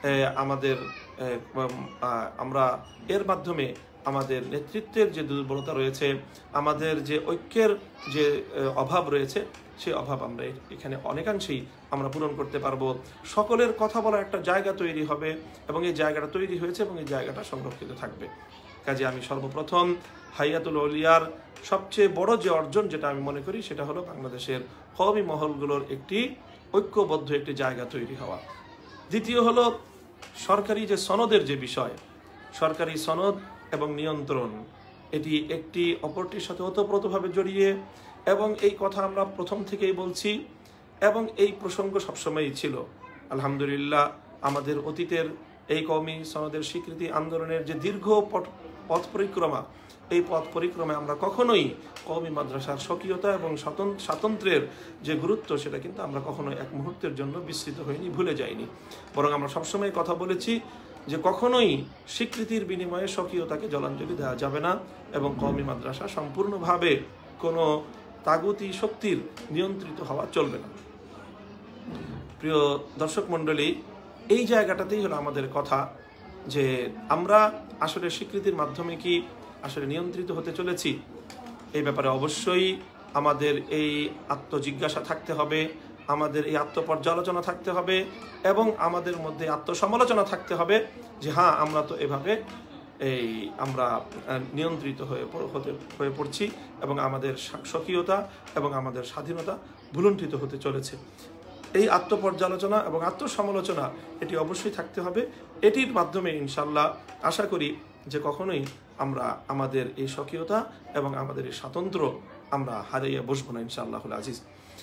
S1: আমরা এর মাধ্যমে আমাদের নেতৃত্বের যে দুর্বলতা রয়েছে, আমাদের যে ঐক্যের যে অভাব রয়েছে, সেই অভাব আমরা এখানে অনেকাংশেই আমরা পূরণ করতে পারবো। সকলের কথা বলার একটা জায়গা তৈরি হবে এবং এই জায়গাটা তৈরি হয়েছে এবং এই জায়গাটা সংরক্ষিত থাকবে। কাজে আমি সর্বপ্রথম হায়াতুল ওলিয়ার সবচেয়ে বড় যে অর্জন যেটা আমি মনে করি সেটা হলো বাংলাদেশের কওমি মহলগুলোর একটি ঐক্যবদ্ধ একটি জায়গা তৈরি হওয়া। দ্বিতীয় হলো সরকারি যে সনদের যে বিষয়, সরকারি সনদ এবং নিয়ন্ত্রণ, এটি একটি অপরটির সাথে ওতপ্রোতভাবে জড়িয়ে এবং এই কথা আমরা প্রথম থেকেই বলছি এবং এই প্রসঙ্গ সবসময়ই ছিল। আলহামদুলিল্লাহ আমাদের অতীতের এই কওমি সনদের স্বীকৃতি আন্দোলনের যে দীর্ঘ পথ পরিক্রমা, এই পথ পরিক্রমায় আমরা কখনোই কওমি মাদ্রাসার স্বকীয়তা এবং স্বাতন্ত্র্যের যে গুরুত্ব সেটা কিন্তু আমরা কখনোই এক মুহূর্তের জন্য বিস্মৃত হইনি, ভুলে যাইনি। বরং আমরা সবসময় কথা বলেছি যে কখনোই স্বীকৃতির বিনিময়ে স্বকীয়তাকে জলাঞ্জলি দেওয়া যাবে না এবং কওমি মাদ্রাসা সম্পূর্ণভাবে কোনো তাগুতি শক্তির নিয়ন্ত্রিত হওয়া চলবে না। প্রিয় দর্শক মণ্ডলী, এই জায়গাটাতেই হলো আমাদের কথা যে আমরা আসলে স্বীকৃতির মাধ্যমে কি আসলে নিয়ন্ত্রিত হতে চলেছি। এই ব্যাপারে অবশ্যই আমাদের এই আত্মজিজ্ঞাসা থাকতে হবে, আমাদের এই আত্মপর্যালোচনা থাকতে হবে এবং আমাদের মধ্যে আত্মসমালোচনা থাকতে হবে যে হ্যাঁ, আমরা তো এভাবে আমরা নিয়ন্ত্রিত হয়ে পড়ছি এবং আমাদের স্বকীয়তা এবং আমাদের স্বাধীনতা ভুলুণ্ঠিত হতে চলেছে। এই আত্মপর্যালোচনা এবং আত্মসমালোচনা এটি অবশ্যই থাকতে হবে। এটির মাধ্যমে ইনশাল্লাহ আশা করি যে কখনোই আমরা আমাদের এই স্বকীয়তা এবং আমাদের এই স্বাতন্ত্র্য আমরা হারিয়ে বসবো না ইনশাআল্লাহুল আজিজ।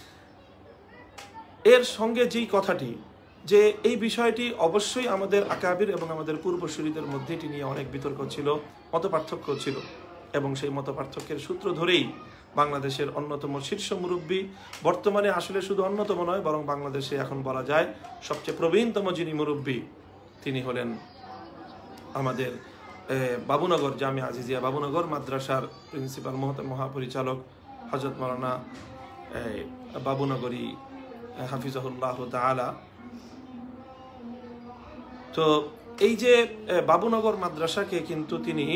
S1: এর সঙ্গে যেই কথাটি যে এই বিষয়টি অবশ্যই আমাদের আকাবির এবং আমাদের পূর্বসূরীদের মধ্যে এটি নিয়ে অনেক বিতর্ক ছিল, মতপার্থক্য ছিল এবং সেই মতপার্থক্যের সূত্র ধরেই বাংলাদেশের অন্যতম শীর্ষ মুরব্বী, বর্তমানে আসলে শুধু অন্যতম নয় বরং বাংলাদেশে এখন বলা যায় সবচেয়ে প্রবীণতম যিনি মুরব্বী তিনি হলেন আমাদের বাবুনগর জামিয়া আজিজিয়া বাবুনগর মাদ্রাসার প্রিন্সিপাল মহাপরিচালক হযরত মাওলানা বাবুনগরী হাফিজাহুল্লাহ তাআলা। তো এই যে বাবুনগর মাদ্রাসাকে কিন্তু তিনি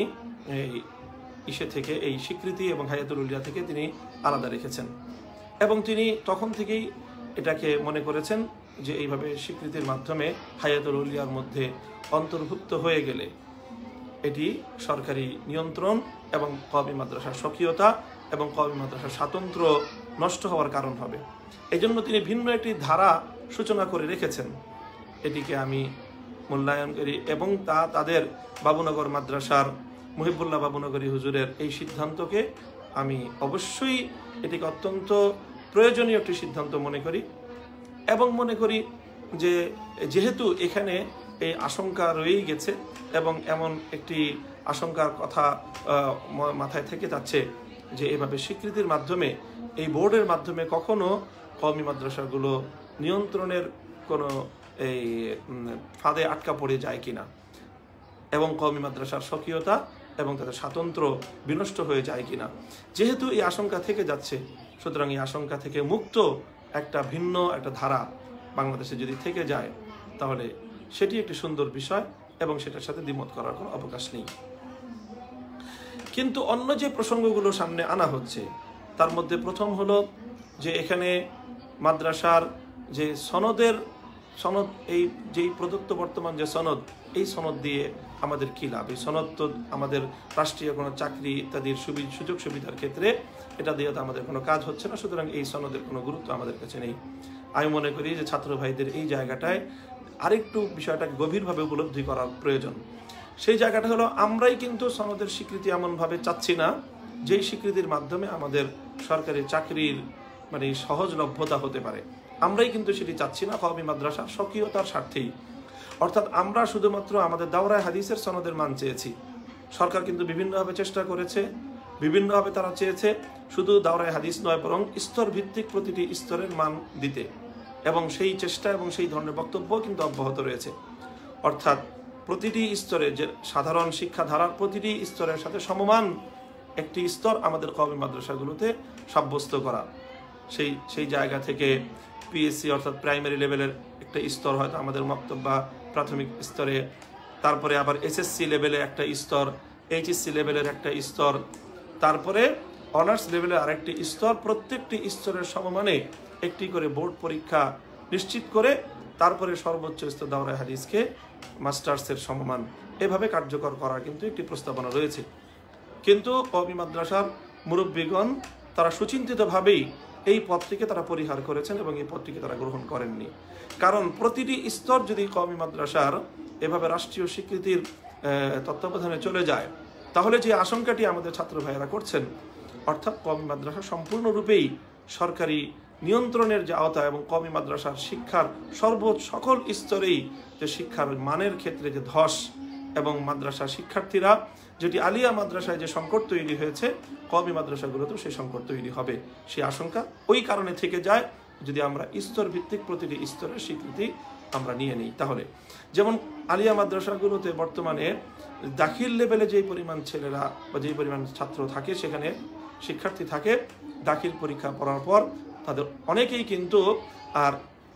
S1: এই স্বীকৃতি এবং হায়াতুল উলিয়া থেকে তিনি আলাদা রেখেছেন এবং তিনি তখন থেকেই এটাকে মনে করেছেন যে এইভাবে স্বীকৃতির মাধ্যমে হায়াতুল উলিয়ার মধ্যে অন্তর্ভুক্ত হয়ে গেলে এটি সরকারি নিয়ন্ত্রণ এবং কওমি মাদ্রাসার স্বকীয়তা এবং কওমি মাদ্রাসার স্বাতন্ত্র্য নষ্ট হওয়ার কারণ হবে। এই জন্য তিনি ভিন্ন একটি ধারা সূচনা করে রেখেছেন। এটিকে আমি মূল্যায়ন করি এবং তাদের বাবুনগর মাদ্রাসার মুহিবুল্লাহ বাবুনগরী হুজুরের এই সিদ্ধান্তকে আমি অবশ্যই এটিকে অত্যন্ত প্রয়োজনীয় একটি সিদ্ধান্ত মনে করি এবং মনে করি যে যেহেতু এখানে এই আশঙ্কা রয়েই গেছে এবং এমন একটি আশঙ্কার কথা মাথায় থেকে যাচ্ছে যে এভাবে স্বীকৃতির মাধ্যমে এই বোর্ডের মাধ্যমে কখনো কওমি মাদ্রাসাগুলো নিয়ন্ত্রণের কোনো এই ফাঁদে আটকা পড়ে যায় কিনা এবং কওমি মাদ্রাসার স্বকীয়তা এবং তাদের স্বাতন্ত্র্য বিনষ্ট হয়ে যায় কিনা। যেহেতু এই আশঙ্কা থেকে যাচ্ছে, সুতরাং এই আশঙ্কা থেকে মুক্ত একটা ভিন্ন একটা ধারা বাংলাদেশে যদি থেকে যায় তাহলে সেটি একটি সুন্দর বিষয় এবং সেটার সাথে দ্বিমত করার কোনো অবকাশ নেই। কিন্তু অন্য যে প্রসঙ্গগুলো সামনে আনা হচ্ছে তার মধ্যে প্রথম হলো যে এখানে মাদ্রাসার যে সনদ এই যেই প্রদত্ত বর্তমান যে সনদ, এই সনদ দিয়ে আমাদের কি লাভ? এই সনদ তো আমাদের রাষ্ট্রীয় কোনো চাকরি ইত্যাদির সুযোগ সুবিধার ক্ষেত্রে এটা দিয়ে তো আমাদের কোনো কাজ হচ্ছে না, সুতরাং এই সনদের কোনো গুরুত্ব আমাদের কাছে নেই। আমি মনে করি যে ছাত্র ভাইদের এই জায়গাটায় আরেকটু বিষয়টাকে গভীরভাবে উপলব্ধি করার প্রয়োজন। সেই জায়গাটা হলো আমরাই কিন্তু সনদের স্বীকৃতি এমনভাবে চাচ্ছি না যেই স্বীকৃতির মাধ্যমে আমাদের সরকারি চাকরির মানে সহজলভ্যতা হতে পারে, আমরাই কিন্তু সেটি চাচ্ছি না কওমি মাদ্রাসার স্বকীয়তার স্বার্থেই। অর্থাৎ আমরা শুধুমাত্র আমাদের দাওরায়ে হাদিসের সনদের মান চেয়েছি। সরকার কিন্তু বিভিন্নভাবে চেষ্টা করেছে, বিভিন্নভাবে তারা চেয়েছে শুধু দাওরায়ে হাদিস নয় বরং স্তর ভিত্তিক প্রতিটি স্তরের মান দিতে, এবং সেই চেষ্টা এবং সেই ধরনের বক্তব্য কিন্তু অব্যাহত রয়েছে। অর্থাৎ প্রতিটি স্তরে যে সাধারণ শিক্ষাধারার প্রতিটি স্তরের সাথে সমমান একটি স্তর আমাদের কওমি মাদ্রাসাগুলোতে সাব্যস্ত করা। সেই জায়গা থেকে পিএসসি অর্থাৎ প্রাইমারি লেভেলের একটা স্তর হয়তো আমাদের মক্তব বা প্রাথমিক স্তরে, তারপরে আবার এসএসসি লেভেলে একটা স্তর, এইচএসসি লেভেলের একটা স্তর, তারপরে অনার্স লেভেলের আরেকটি স্তর, প্রত্যেকটি স্তরের সমমানে একটি করে বোর্ড পরীক্ষা নিশ্চিত করে তারপরে সর্বোচ্চ স্তর দাওরায়ে হাদিসকে মাস্টার্সের সমমান এভাবে কার্যকর করার কিন্তু একটি প্রস্তাবনা রয়েছে। কিন্তু কওমি মাদ্রাসার মুরব্বীগণ তারা সুচিন্তিতভাবেই এই পথটিকে তারা পরিহার করেছেন এবং এই পথটিকে তারা গ্রহণ করেননি। কারণ প্রতিটি স্তর যদি কওমি মাদ্রাসার এভাবে রাষ্ট্রীয় স্বীকৃতির তত্ত্বাবধানে চলে যায় তাহলে যে আশঙ্কাটি আমাদের ছাত্র ভাইয়েরা করছেন, অর্থাৎ কওমি মাদ্রাসা সম্পূর্ণরূপেই সরকারি নিয়ন্ত্রণের যে আওতা এবং কওমি মাদ্রাসার শিক্ষার সকল স্তরেই যে শিক্ষার মানের ক্ষেত্রে যে ধস এবং মাদ্রাসার শিক্ষার্থীরা যেটি আলিয়া মাদ্রাসায় যে সংকট তৈরি হয়েছে কওমি মাদ্রাসাগুলোতেও সেই সংকট তৈরি হবে, সেই আশঙ্কা ওই কারণে থেকে যায় যদি আমরা স্তর ভিত্তিক প্রতিটি স্তরের স্বীকৃতি আমরা নিয়ে নিই। তাহলে যেমন আলিয়া মাদ্রাসাগুলোতে বর্তমানে দাখিল লেভেলে যেই পরিমাণ ছেলেরা বা যেই পরিমাণ ছাত্র থাকে, সেখানে শিক্ষার্থী থাকে, দাখিল পরীক্ষা পড়ার পর তাদের অনেকেই কিন্তু আর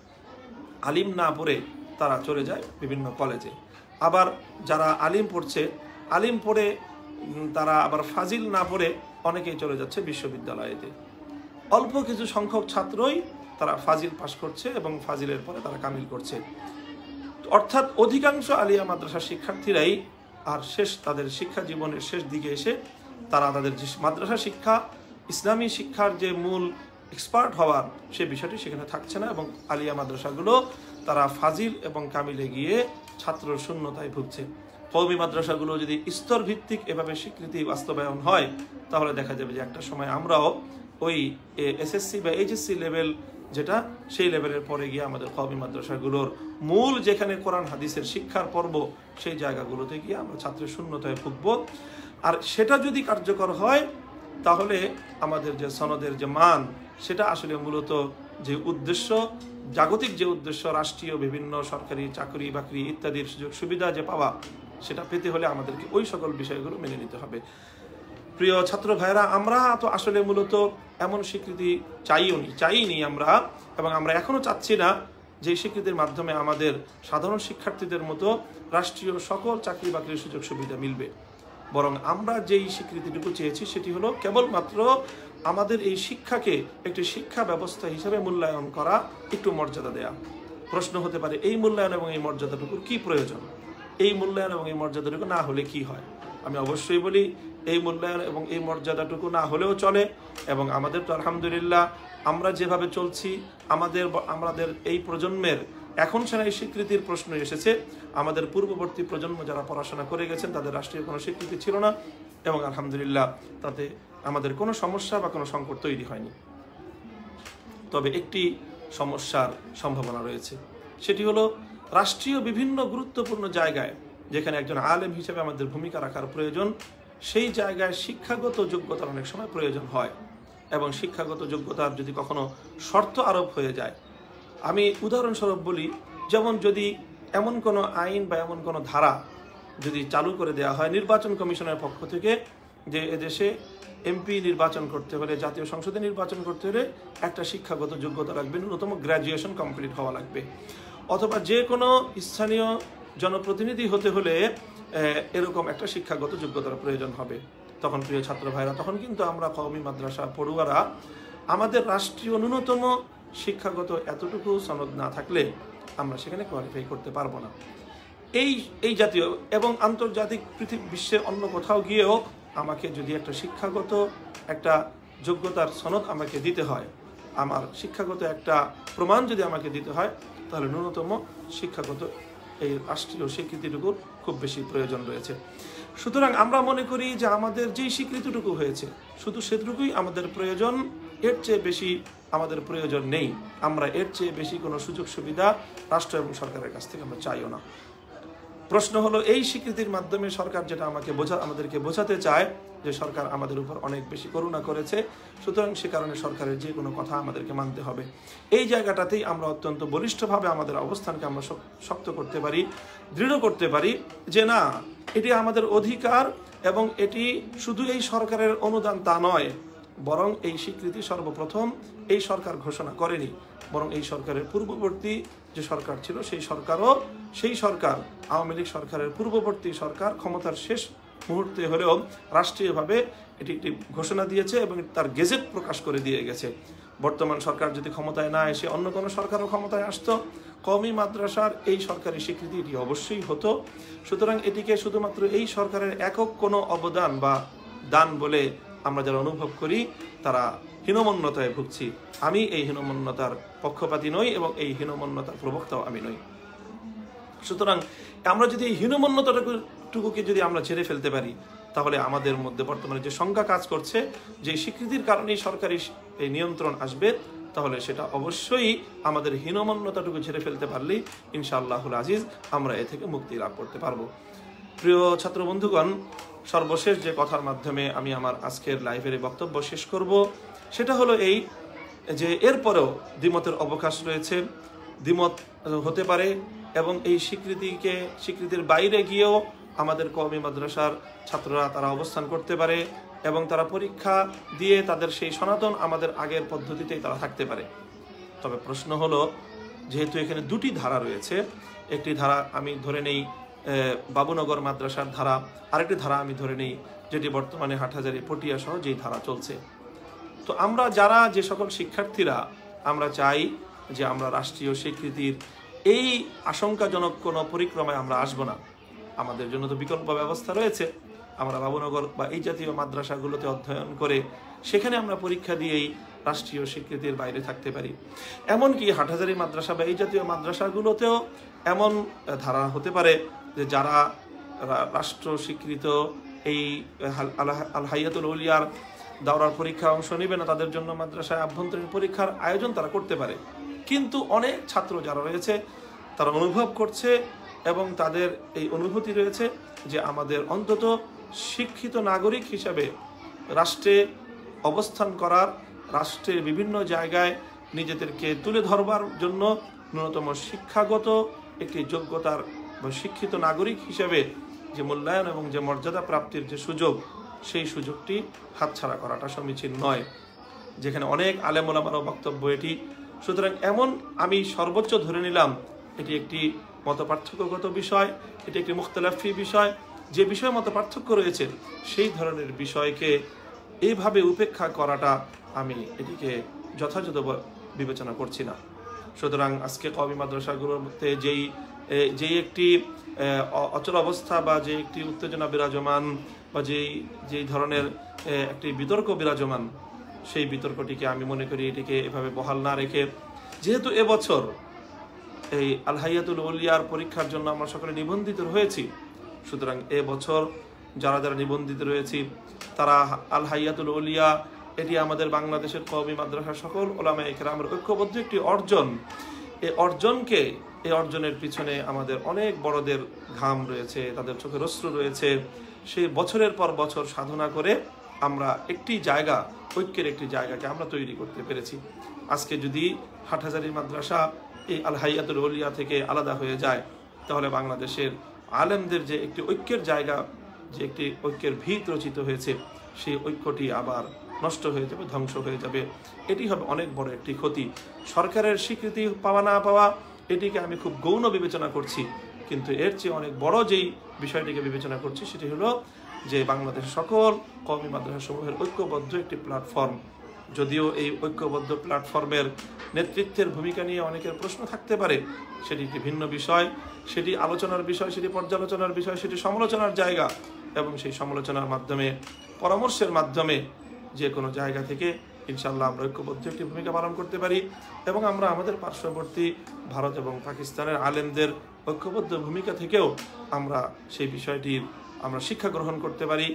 S1: আলিম না পড়ে তারা চলে যায় বিভিন্ন কলেজে। আবার যারা আলিম পড়ছে, আলিম পড়ে তারা আবার ফাজিল না পড়ে অনেকেই চলে যাচ্ছে বিশ্ববিদ্যালয়েতে। অল্প কিছু সংখ্যক ছাত্রই তারা ফাজিল পাশ করছে এবং ফাজিলের পরে তারা কামিল করছে। অর্থাৎ অধিকাংশ আলিয়া মাদ্রাসার শিক্ষার্থীরাই আর তাদের শিক্ষা জীবনের শেষ দিকে এসে তারা তাদের যে মাদ্রাসা শিক্ষা, ইসলামী শিক্ষার যে মূল এক্সপার্ট হওয়ার সে বিষয়টি সেখানে থাকছে না, এবং আলিয়া মাদ্রাসাগুলো তারা ফাজিল এবং কামিলে গিয়ে ছাত্র শূন্যতায় ভুগছে। কওমি মাদ্রাসাগুলো যদি স্তর ভিত্তিক এভাবে স্বীকৃতি বাস্তবায়ন হয়, তাহলে দেখা যাবে যে একটা সময় আমরাও ওই এসএসসি বা এইচএসসি লেভেল যেটা, সেই লেভেলের পরে গিয়ে আমাদের কওমি মাদ্রাসাগুলোর মূল যেখানে কোরআন হাদিসের শিক্ষার পর্ব, সেই জায়গাগুলোতে গিয়ে আমরা ছাত্রের শূন্যতায় ভুগব। আর সেটা যদি কার্যকর হয়, তাহলে আমাদের যে সনদের যে মান, সেটা আসলে মূলত যে উদ্দেশ্য, জাগতিক যে উদ্দেশ্য, রাষ্ট্রীয় বিভিন্ন সরকারি চাকরি বাকরি ইত্যাদির সুযোগ সুবিধা যে পাওয়া, সেটা পেতে হলে আমাদেরকে ওই সকল বিষয়গুলো মেনে নিতে হবে। প্রিয় ছাত্র ভাইরা, আমরা তো আসলে মূলত এমন স্বীকৃতি চাইনি আমরা, এবং আমরা এখনো চাচ্ছি না যে স্বীকৃতির মাধ্যমে আমাদের সাধারণ শিক্ষার্থীদের মতো রাষ্ট্রীয় সকল চাকরি বাকরির সুযোগ সুবিধা মিলবে। বরং আমরা যেই স্বীকৃতিটুকু চেয়েছি সেটি হলো কেবলমাত্র আমাদের এই শিক্ষাকে একটি শিক্ষা ব্যবস্থা হিসেবে মূল্যায়ন করা, একটু মর্যাদা দেয়া। প্রশ্ন হতে পারে, এই মূল্যায়ন এবং এই মর্যাদাটুকুর কি প্রয়োজন? এই মূল্যায়ন এবং এই মর্যাদাটুকু না হলে কি হয়? আমি অবশ্যই বলি, এই মূল্যায়ন এবং এই মর্যাদাটুকু না হলেও চলে, এবং আমাদের তো আলহামদুলিল্লাহ আমরা যেভাবে চলছি, আমাদের এই প্রজন্মের এখন সেনা এই স্বীকৃতির প্রশ্ন এসেছে। আমাদের পূর্ববর্তী প্রজন্ম যারা পড়াশোনা করে গেছেন, তাদের রাষ্ট্রীয় কোনো স্বীকৃতি ছিল না, এবং আলহামদুলিল্লাহ তাতে আমাদের কোনো সমস্যা বা কোনো সংকট তৈরি হয়নি। তবে একটি সমস্যার সম্ভাবনা রয়েছে, সেটি হলো রাষ্ট্রীয় বিভিন্ন গুরুত্বপূর্ণ জায়গায় যেখানে একজন আলেম হিসেবে আমাদের ভূমিকা রাখার প্রয়োজন, সেই জায়গায় শিক্ষাগত যোগ্যতার অনেক সময় প্রয়োজন হয়, এবং শিক্ষাগত যোগ্যতার যদি কখনো শর্ত আরোপ হয়ে যায়, আমি উদাহরণস্বরূপ বলি, যেমন যদি এমন কোনো আইন বা এমন কোনো ধারা যদি চালু করে দেওয়া হয় নির্বাচন কমিশনের পক্ষ থেকে, যে এদেশে এমপি নির্বাচন করতে হলে, জাতীয় সংসদে নির্বাচন করতে হলে একটা শিক্ষাগত যোগ্যতা লাগবে, ন্যূনতম গ্র্যাজুয়েশন কমপ্লিট হওয়া লাগবে, অথবা যে কোনো স্থানীয় জনপ্রতিনিধি হতে হলে এরকম একটা শিক্ষাগত যোগ্যতার প্রয়োজন হবে। তখন প্রিয় ছাত্র ভাইরা, তখন কিন্তু আমরা কওমি মাদ্রাসা পড়ুয়ারা আমাদের রাষ্ট্রীয় ন্যূনতম শিক্ষাগত এতটুকু সনদ না থাকলে আমরা সেখানে কোয়ালিফাই করতে পারবো না। এই জাতীয় এবং আন্তর্জাতিক বিশ্বের অন্য কোথাও গিয়েও আমাকে যদি একটা শিক্ষাগত একটা যোগ্যতার সনদ আমাকে দিতে হয়, আমার শিক্ষাগত একটা প্রমাণ যদি আমাকে দিতে হয়, তাহলে ন্যূনতম শিক্ষাগত এই রাষ্ট্রীয় স্বীকৃতিটুকুর খুব বেশি প্রয়োজন রয়েছে। সুতরাং আমরা মনে করি যে আমাদের যেই স্বীকৃতিটুকু হয়েছে, শুধু সেটুকুই আমাদের প্রয়োজন, এর চেয়ে বেশি আমাদের প্রয়োজন নেই। আমরা এর চেয়ে বেশি কোনো সুযোগ সুবিধা রাষ্ট্র এবং সরকারের কাছ থেকে আমরা চাইও না। প্রশ্ন হলো, এই স্বীকৃতির মাধ্যমে সরকার যেটা আমাদেরকে বোঝাতে চায় যে সরকার আমাদের উপর অনেক বেশি করুণা করেছে, সুতরাং সে কারণে সরকারের যে কোনো কথা আমাদেরকে মানতে হবে। এই জায়গাটাতেই আমরা অত্যন্ত বলিষ্ঠভাবে আমাদের অবস্থানকে আমরা শক্ত করতে পারি, দৃঢ় করতে পারি যে না, এটি আমাদের অধিকার, এবং এটি শুধু এই সরকারের অনুদান তা নয়, বরং এই স্বীকৃতি সর্বপ্রথম এই সরকার ঘোষণা করেনি, বরং এই সরকারের পূর্ববর্তী যে সরকার ছিল, সেই সরকার আওয়ামী লীগ সরকারের পূর্ববর্তী সরকার ক্ষমতার শেষ মুহূর্তে হলেও রাষ্ট্রীয়ভাবে এটি একটি ঘোষণা দিয়েছে এবং তার গেজেট প্রকাশ করে দিয়ে গেছে। বর্তমান সরকার যদি ক্ষমতায় না এসে অন্য কোনো সরকারও ক্ষমতায় আসতো, কওমি মাদ্রাসার এই সরকারি স্বীকৃতি এটি অবশ্যই হতো। সুতরাং এটিকে শুধুমাত্র এই সরকারের একক কোনো অবদান বা দান বলে আমরা যারা অনুভব করি, তারা হীনমন্যতায় ভুগছি। আমি এই হীনমন্যতার পক্ষপাতী নই, এবং এই হীনমন্যতার প্রবক্তাও আমি নই। সুতরাং আমরা যদি এই হীনমন্যতাটুকুকে যদি আমরা ঝেড়ে ফেলতে পারি, তাহলে আমাদের মধ্যে বর্তমানে যে সংখ্যা কাজ করছে, যে স্বীকৃতির কারণেই সরকারি এই নিয়ন্ত্রণ আসবে, তাহলে সেটা অবশ্যই আমাদের হীনমন্যতাটুকু ঝেড়ে ফেলতে পারলেই ইনশাআল্লাহুল আজিজ আমরা এ থেকে মুক্তি লাভ করতে পারবো। প্রিয় ছাত্র বন্ধুগণ, সর্বশেষ যে কথার মাধ্যমে আমি আমার আজকের লাইভের বক্তব্য শেষ করব, সেটা হলো এই যে এরপরেও দ্বিমতের অবকাশ রয়েছে, দ্বিমত হতে পারে, এবং এই স্বীকৃতির বাইরে গিয়েও আমাদের কওমি মাদ্রাসার ছাত্ররা তারা অবস্থান করতে পারে, এবং তারা পরীক্ষা দিয়ে তাদের সেই সনাতন আমাদের আগের পদ্ধতিতেই তারা থাকতে পারে। তবে প্রশ্ন হলো, যেহেতু এখানে দুটি ধারা রয়েছে, একটি ধারা আমি ধরে নেই বাবুনগর মাদ্রাসার ধারা, আরেকটি ধারা আমি ধরে নেই যেটি বর্তমানে হাটহাজারী পটিয়া সহ যেই ধারা চলছে। তো আমরা যারা যে সকল শিক্ষার্থীরা আমরা চাই যে আমরা রাষ্ট্রীয় স্বীকৃতির এই আশঙ্কাজনক কোনো পরিক্রমায় আমরা আসব না, আমাদের জন্য তো বিকল্প ব্যবস্থা রয়েছে। আমরা বাবুনগর বা এই জাতীয় মাদ্রাসাগুলোতে অধ্যয়ন করে সেখানে আমরা পরীক্ষা দিয়েই রাষ্ট্রীয় স্বীকৃতির বাইরে থাকতে পারি। এমনকি হাটহাজারী মাদ্রাসা বা এই জাতীয় মাদ্রাসাগুলোতেও এমন ধারা হতে পারে যে যারা রাষ্ট্র স্বীকৃত এই আল হাইয়াতুল উলিয়ার দাওরার পরীক্ষা অংশ নেবে না, তাদের জন্য মাদ্রাসায় আভ্যন্তরীণ পরীক্ষার আয়োজন তারা করতে পারে। কিন্তু অনেক ছাত্র যারা রয়েছে তারা অনুভব করছে এবং তাদের এই অনুভূতি রয়েছে যে আমাদের অন্তত শিক্ষিত নাগরিক হিসাবে রাষ্ট্রে অবস্থান করার, রাষ্ট্রের বিভিন্ন জায়গায় নিজেদেরকে তুলে ধরবার জন্য ন্যূনতম শিক্ষাগত একটি যোগ্যতার বা শিক্ষিত নাগরিক হিসেবে যে মূল্যায়ন এবং যে মর্যাদা প্রাপ্তির যে সুযোগ, সেই সুযোগটি হাতছাড়া করাটা সমীচীন নয়, যেখানে অনেক আলেম ওলামার বক্তব্য এটি। সুতরাং এমন আমি সর্বোচ্চ ধরে নিলাম এটি একটি মতপার্থক্যগত বিষয়, এটি একটি মুখতালাফি বিষয়। যে বিষয়ে মত পার্থক্য রয়েছে সেই ধরনের বিষয়কে এইভাবে উপেক্ষা করাটা আমি এটিকে যথাযথ বিবেচনা করছি না। সুতরাং আজকে কওমি মাদ্রাসাগুলোতে যেই একটি অচল অবস্থা বা যে একটি উত্তেজনা বিরাজমান বা যেই ধরনের একটি বিতর্ক বিরাজমান, সেই বিতর্কটিকে আমি মনে করি এটিকে এভাবে বহাল না রেখে, যেহেতু এবছর এই আল হাইয়াতুল উলিয়ার পরীক্ষার জন্য আমরা সকলে নিবন্ধিত হয়েছি, সুতরাং এবছর যারা যারা নিবন্ধিত রয়েছি তারা আল হাইয়াতুল উলিয়া এটি আমাদের বাংলাদেশের কওমি মাদ্রাসা সকল ওলামা ইকরামের ঐক্যবদ্ধ একটি অর্জন। এই অর্জনের পিছনে আমাদের অনেক বড়দের ঘাম রয়েছে, তাদের চোখের অশ্রু রয়েছে। সেই বছরের পর বছর সাধনা করে আমরা একটি জায়গা, ঐক্যের একটি জায়গাকে আমরা তৈরি করতে পেরেছি। আজকে যদি হাটহাজারী মাদ্রাসা এই আল হাইয়াতুল উলিয়া থেকে আলাদা হয়ে যায়, তাহলে বাংলাদেশের আলেমদের যে একটি ঐক্যের জায়গা, যে একটি ঐক্যের ভিত রচিত হয়েছে, সেই ঐক্যটি আবার নষ্ট হয়ে যাবে, ধ্বংস হয়ে যাবে। এটি হবে অনেক বড় একটি ক্ষতি। সরকারের স্বীকৃতি পাওয়া না পাওয়া এটিকে আমি খুব গৌণ বিবেচনা করছি, কিন্তু এর চেয়ে অনেক বড় যেই বিষয়টিকে বিবেচনা করছি সেটি হলো যে বাংলাদেশের সকল কওমি মাদ্রাসাসমূহের ঐক্যবদ্ধ একটি প্ল্যাটফর্ম। যদিও এই ঐক্যবদ্ধ প্ল্যাটফর্মের নেতৃত্বের ভূমিকা নিয়ে অনেকের প্রশ্ন থাকতে পারে, সেটি একটি ভিন্ন বিষয়, সেটি আলোচনার বিষয়, সেটি পর্যালোচনার বিষয়, সেটি সমালোচনার জায়গা, এবং সেই সমালোচনার মাধ্যমে, পরামর্শের মাধ্যমে যে কোনো জায়গা থেকে ইনশাআল্লাহ আমরা ঐক্যবদ্ধ একটি ভূমিকা পালন করতে পারি এবং আমরা আমাদের পার্শ্ববর্তী ভারত এবং পাকিস্তানের আলেমদের ঐক্যবদ্ধ ভূমিকা থেকেও আমরা সেই বিষয়টির আমরা শিক্ষা গ্রহণ করতে পারি।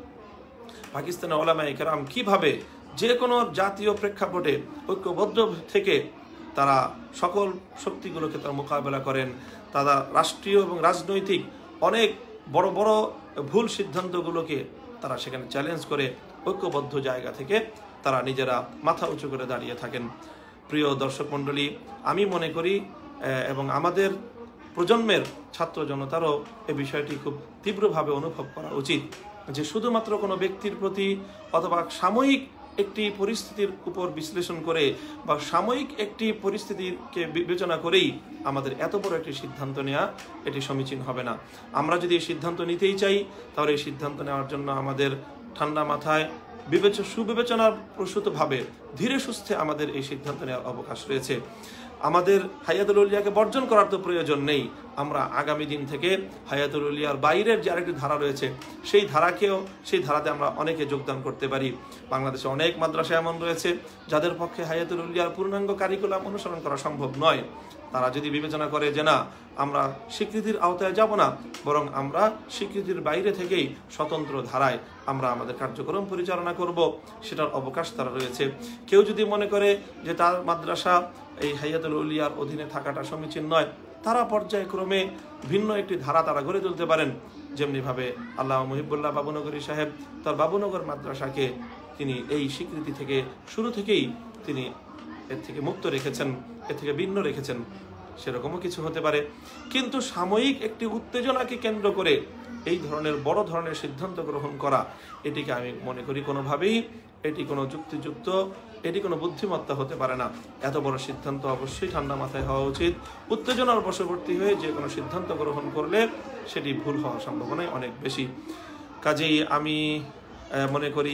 S1: পাকিস্তানের ওলামা ইকরাম কিভাবে যে কোনো জাতীয় প্রেক্ষাপটে ঐক্যবদ্ধ থেকে তারা সকল শক্তিগুলোকে তারা মোকাবেলা করেন, তারা রাষ্ট্রীয় এবং রাজনৈতিক অনেক বড় বড় ভুল সিদ্ধান্তগুলোকে তারা সেখানে চ্যালেঞ্জ করে ঐক্যবদ্ধ জায়গা থেকে তারা নিজেরা মাথা উঁচু করে দাঁড়িয়ে থাকেন। প্রিয় দর্শক মণ্ডলী, আমি মনে করি এবং আমাদের প্রজন্মের ছাত্র জনতারও এই বিষয়টি খুব তীব্রভাবে অনুভব করা উচিত যে শুধুমাত্র কোনো ব্যক্তির প্রতি অথবা সাময়িক একটি পরিস্থিতির উপর বিশ্লেষণ করে বা সাময়িক একটি পরিস্থিতিকে বিবেচনা করেই আমাদের এত বড় একটি সিদ্ধান্ত নেওয়া এটি সমীচীন হবে না। আমরা যদি এই সিদ্ধান্ত নিতেই চাই, তাহলে এই সিদ্ধান্ত নেওয়ার জন্য আমাদের ঠান্ডা মাথায় সুবিবেচনার প্রসূতভাবে ধীরে সুস্থে আমাদের এই সিদ্ধান্ত নেওয়ার অবকাশ রয়েছে। আমাদের হায়াতুল উলিয়াকে বর্জন করার তো প্রয়োজন নেই। আমরা আগামী দিন থেকে হায়াতুল উলিয়ার বাইরের যে আরেকটি ধারা রয়েছে সেই ধারাতে আমরা অনেকে যোগদান করতে পারি। বাংলাদেশে অনেক মাদ্রাসা এমন রয়েছে যাদের পক্ষে হায়াতুল উলিয়ার পূর্ণাঙ্গ কারিকুলাম অনুসরণ করা সম্ভব নয়। তারা যদি বিবেচনা করে যে না, আমরা স্বীকৃতির আওতায় যাব না, বরং আমরা স্বীকৃতির বাইরে থেকেই স্বতন্ত্র ধারায় আমরা আমাদের কার্যক্রম পরিচালনা করব, সেটার অবকাশ তারা রয়েছে। কেউ যদি মনে করে যে তার মাদ্রাসা এই হায়াতুল উলিয়ার অধীনে থাকাটা সমীচীন নয়, তারা পর্যায়ক্রমে ভিন্ন একটি ধারা তারা গড়ে তুলতে পারেন। যেমনিভাবে আল্লামা মুহিবুল্লাহ বাবুনগরী সাহেব তার বাবুনগর মাদ্রাসাকে তিনি এই স্বীকৃতি থেকে শুরু থেকেই তিনি এর থেকে মুক্ত রেখেছেন, এর থেকে ভিন্ন রেখেছেন, সেরকমও কিছু হতে পারে। কিন্তু সাময়িক একটি উত্তেজনাকে কেন্দ্র করে এই ধরনের বড় ধরনের সিদ্ধান্ত গ্রহণ করা, এটিকে আমি মনে করি কোনোভাবেই এটি কোনো যুক্তিযুক্ত, এটি কোনো বুদ্ধিমত্তা হতে পারে না। এত বড় সিদ্ধান্ত অবশ্যই ঠান্ডা মাথায় হওয়া উচিত। উত্তেজনার বশবর্তী হয়ে যে কোনো সিদ্ধান্ত গ্রহণ করলে সেটি ভুল হওয়ার সম্ভাবনাই অনেক বেশি। কাজেই আমি মনে করি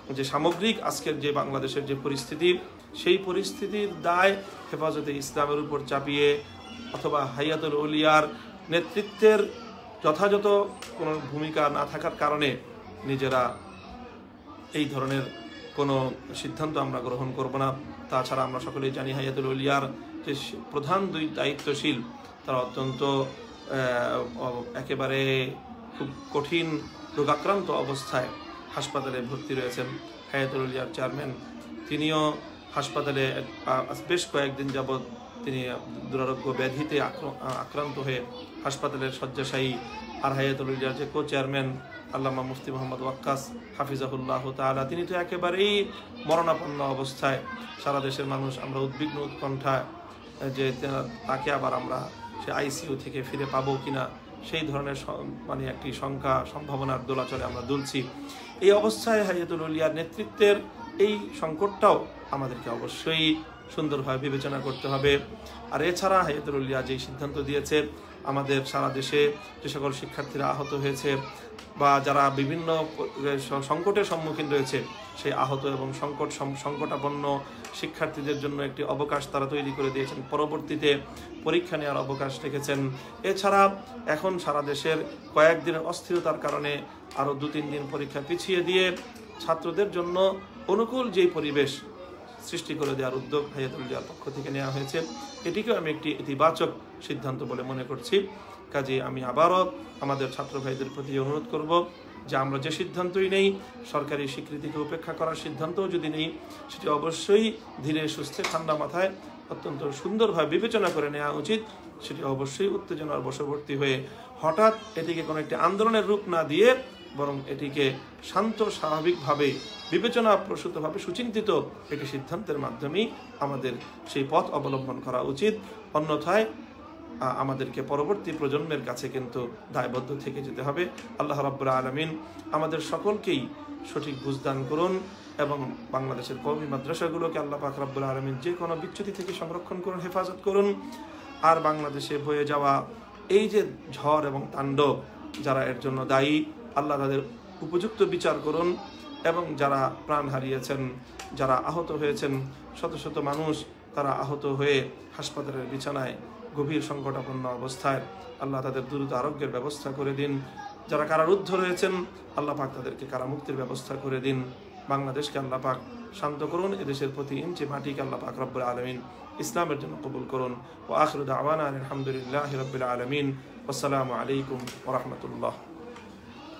S1: যে সামগ্রিক আজকের যে বাংলাদেশের যে পরিস্থিতি, সেই পরিস্থিতির দায় হেফাজতে ইসলামের উপর চাপিয়ে অথবা হাইয়াতুল আউলিয়ার নেতৃত্বের যথাযথ কোনো ভূমিকা না থাকার কারণে নিজেরা এই ধরনের কোনো সিদ্ধান্ত আমরা গ্রহণ করব না। তাছাড়া আমরা সকলেই জানি হাইয়াতুল আউলিয়ার যে প্রধান দুই দায়িত্বশীল তারা অত্যন্ত একেবারে খুব কঠিন রোগাক্রান্ত অবস্থায় হাসপাতালে ভর্তি রয়েছেন। হাইয়াতুল আউলিয়ার চেয়ারম্যান তিনিও হাসপাতালে বেশ কয়েকদিন যাবৎ তিনি দুরারোগ্য ব্যাধিতে আক্রান্ত হয়ে হাসপাতালের শয্যাশায়ী। আর হাইয়াতুল আউলিয়ার যে চেয়ারম্যান আল্লামা মুফতি মোহাম্মদ ওয়াক্কাস হাফিজাহুল্লাহ তাআলা, তিনি তো একেবারেই মরণাপন্ন অবস্থায়। সারা দেশের মানুষ আমরা উদ্বিগ্ন উৎকণ্ঠা যে তাকে আবার আমরা সে আইসিইউ থেকে ফিরে পাবো কিনা, সেই ধরনের মানে একটি শঙ্কা সম্ভাবনার দোলাচলে আমরা দুলছি। এই অবস্থায় হাইয়াতুল আউলিয়ার নেতৃত্বের এই সংকটটাও আমাদেরকে অবশ্যই সুন্দরভাবে বিবেচনা করতে হবে। আর এছাড়া হাইয়াতুল আউলিয়া যেই সিদ্ধান্ত দিয়েছে, আমাদের সারা দেশে যে সকল শিক্ষার্থীরা আহত হয়েছে বা যারা বিভিন্ন সংকটের সম্মুখীন রয়েছে, সেই আহত এবং সংকটাপন্ন শিক্ষার্থীদের জন্য একটি অবকাশ তারা তৈরি করে দিয়েছেন, পরবর্তীতে পরীক্ষা নেওয়ার অবকাশ রেখেছেন। এছাড়া এখন সারা দেশের কয়েকদিনের অস্থিরতার কারণে আরও 2-3 দিন পরীক্ষা পিছিয়ে দিয়ে ছাত্রদের জন্য অনুকূল যেই পরিবেশ সৃষ্টি করে দেওয়ার উদ্যোগ হাইয়াতুল আউলিয়ার পক্ষ থেকে নেওয়া হয়েছে, এটিকেও আমি একটি ইতিবাচক সিদ্ধান্ত বলে মনে করছি। কাজে আমি আবারও আমাদের ছাত্র ভাইদের প্রতি অনুরোধ করব যে আমরা যে সিদ্ধান্তই নেই, সরকারি স্বীকৃতিকে উপেক্ষা করার সিদ্ধান্তও যদি নেই, সেটি অবশ্যই ধীরে সুস্থে ঠান্ডা মাথায় অত্যন্ত সুন্দরভাবে বিবেচনা করে নেওয়া উচিত। সেটি অবশ্যই উত্তেজনার বশবর্তী হয়ে হঠাৎ এটিকে কোনো একটি আন্দোলনের রূপ না দিয়ে বরং এটিকে শান্ত স্বাভাবিকভাবে বিবেচনাপ্রসূতভাবে সুচিন্তিত একটি সিদ্ধান্তের মাধ্যমেই আমাদের সেই পথ অবলম্বন করা উচিত। অন্যথায় আমাদেরকে পরবর্তী প্রজন্মের কাছে কিন্তু দায়বদ্ধ থেকে যেতে হবে। আল্লাহ রাব্বুল আলামিন আমাদের সকলকেই সঠিক বুঝদান করুন এবং বাংলাদেশের কওমি মাদ্রাসাগুলোকে আল্লাহ পাক রাব্বুল আলামিন যে কোনো বিচ্যুতি থেকে সংরক্ষণ করুন, হেফাজত করুন। আর বাংলাদেশে বয়ে যাওয়া এই যে ঝড় এবং তাণ্ডব, যারা এর জন্য দায়ী, আল্লাহ তাদের উপযুক্ত বিচার করুন এবং যারা প্রাণ হারিয়েছেন, যারা আহত হয়েছেন, শত শত মানুষ তারা আহত হয়ে হাসপাতালের বিছানায় গভীর সংকটাপন্ন অবস্থায়, আল্লাহ তাদের দ্রুত আরোগ্যের ব্যবস্থা করে দিন। যারা কারারুদ্ধ রয়েছেন, আল্লাহ পাক তাদেরকে কারামুক্তির ব্যবস্থা করে দিন। বাংলাদেশকে আল্লাহ পাক শান্ত করুন, এদেশের প্রতি ইঞ্চি মাটিকে আল্লাহ পাক রব্বুল আলামিন ইসলামের জন্য কবুল করুন। ওয়া আখিরু দাওয়ানা আলহামদুলিল্লাহি রাব্বিল আলামিন। আসসালামু আলাইকুম ওয়া রাহমাতুল্লাহ।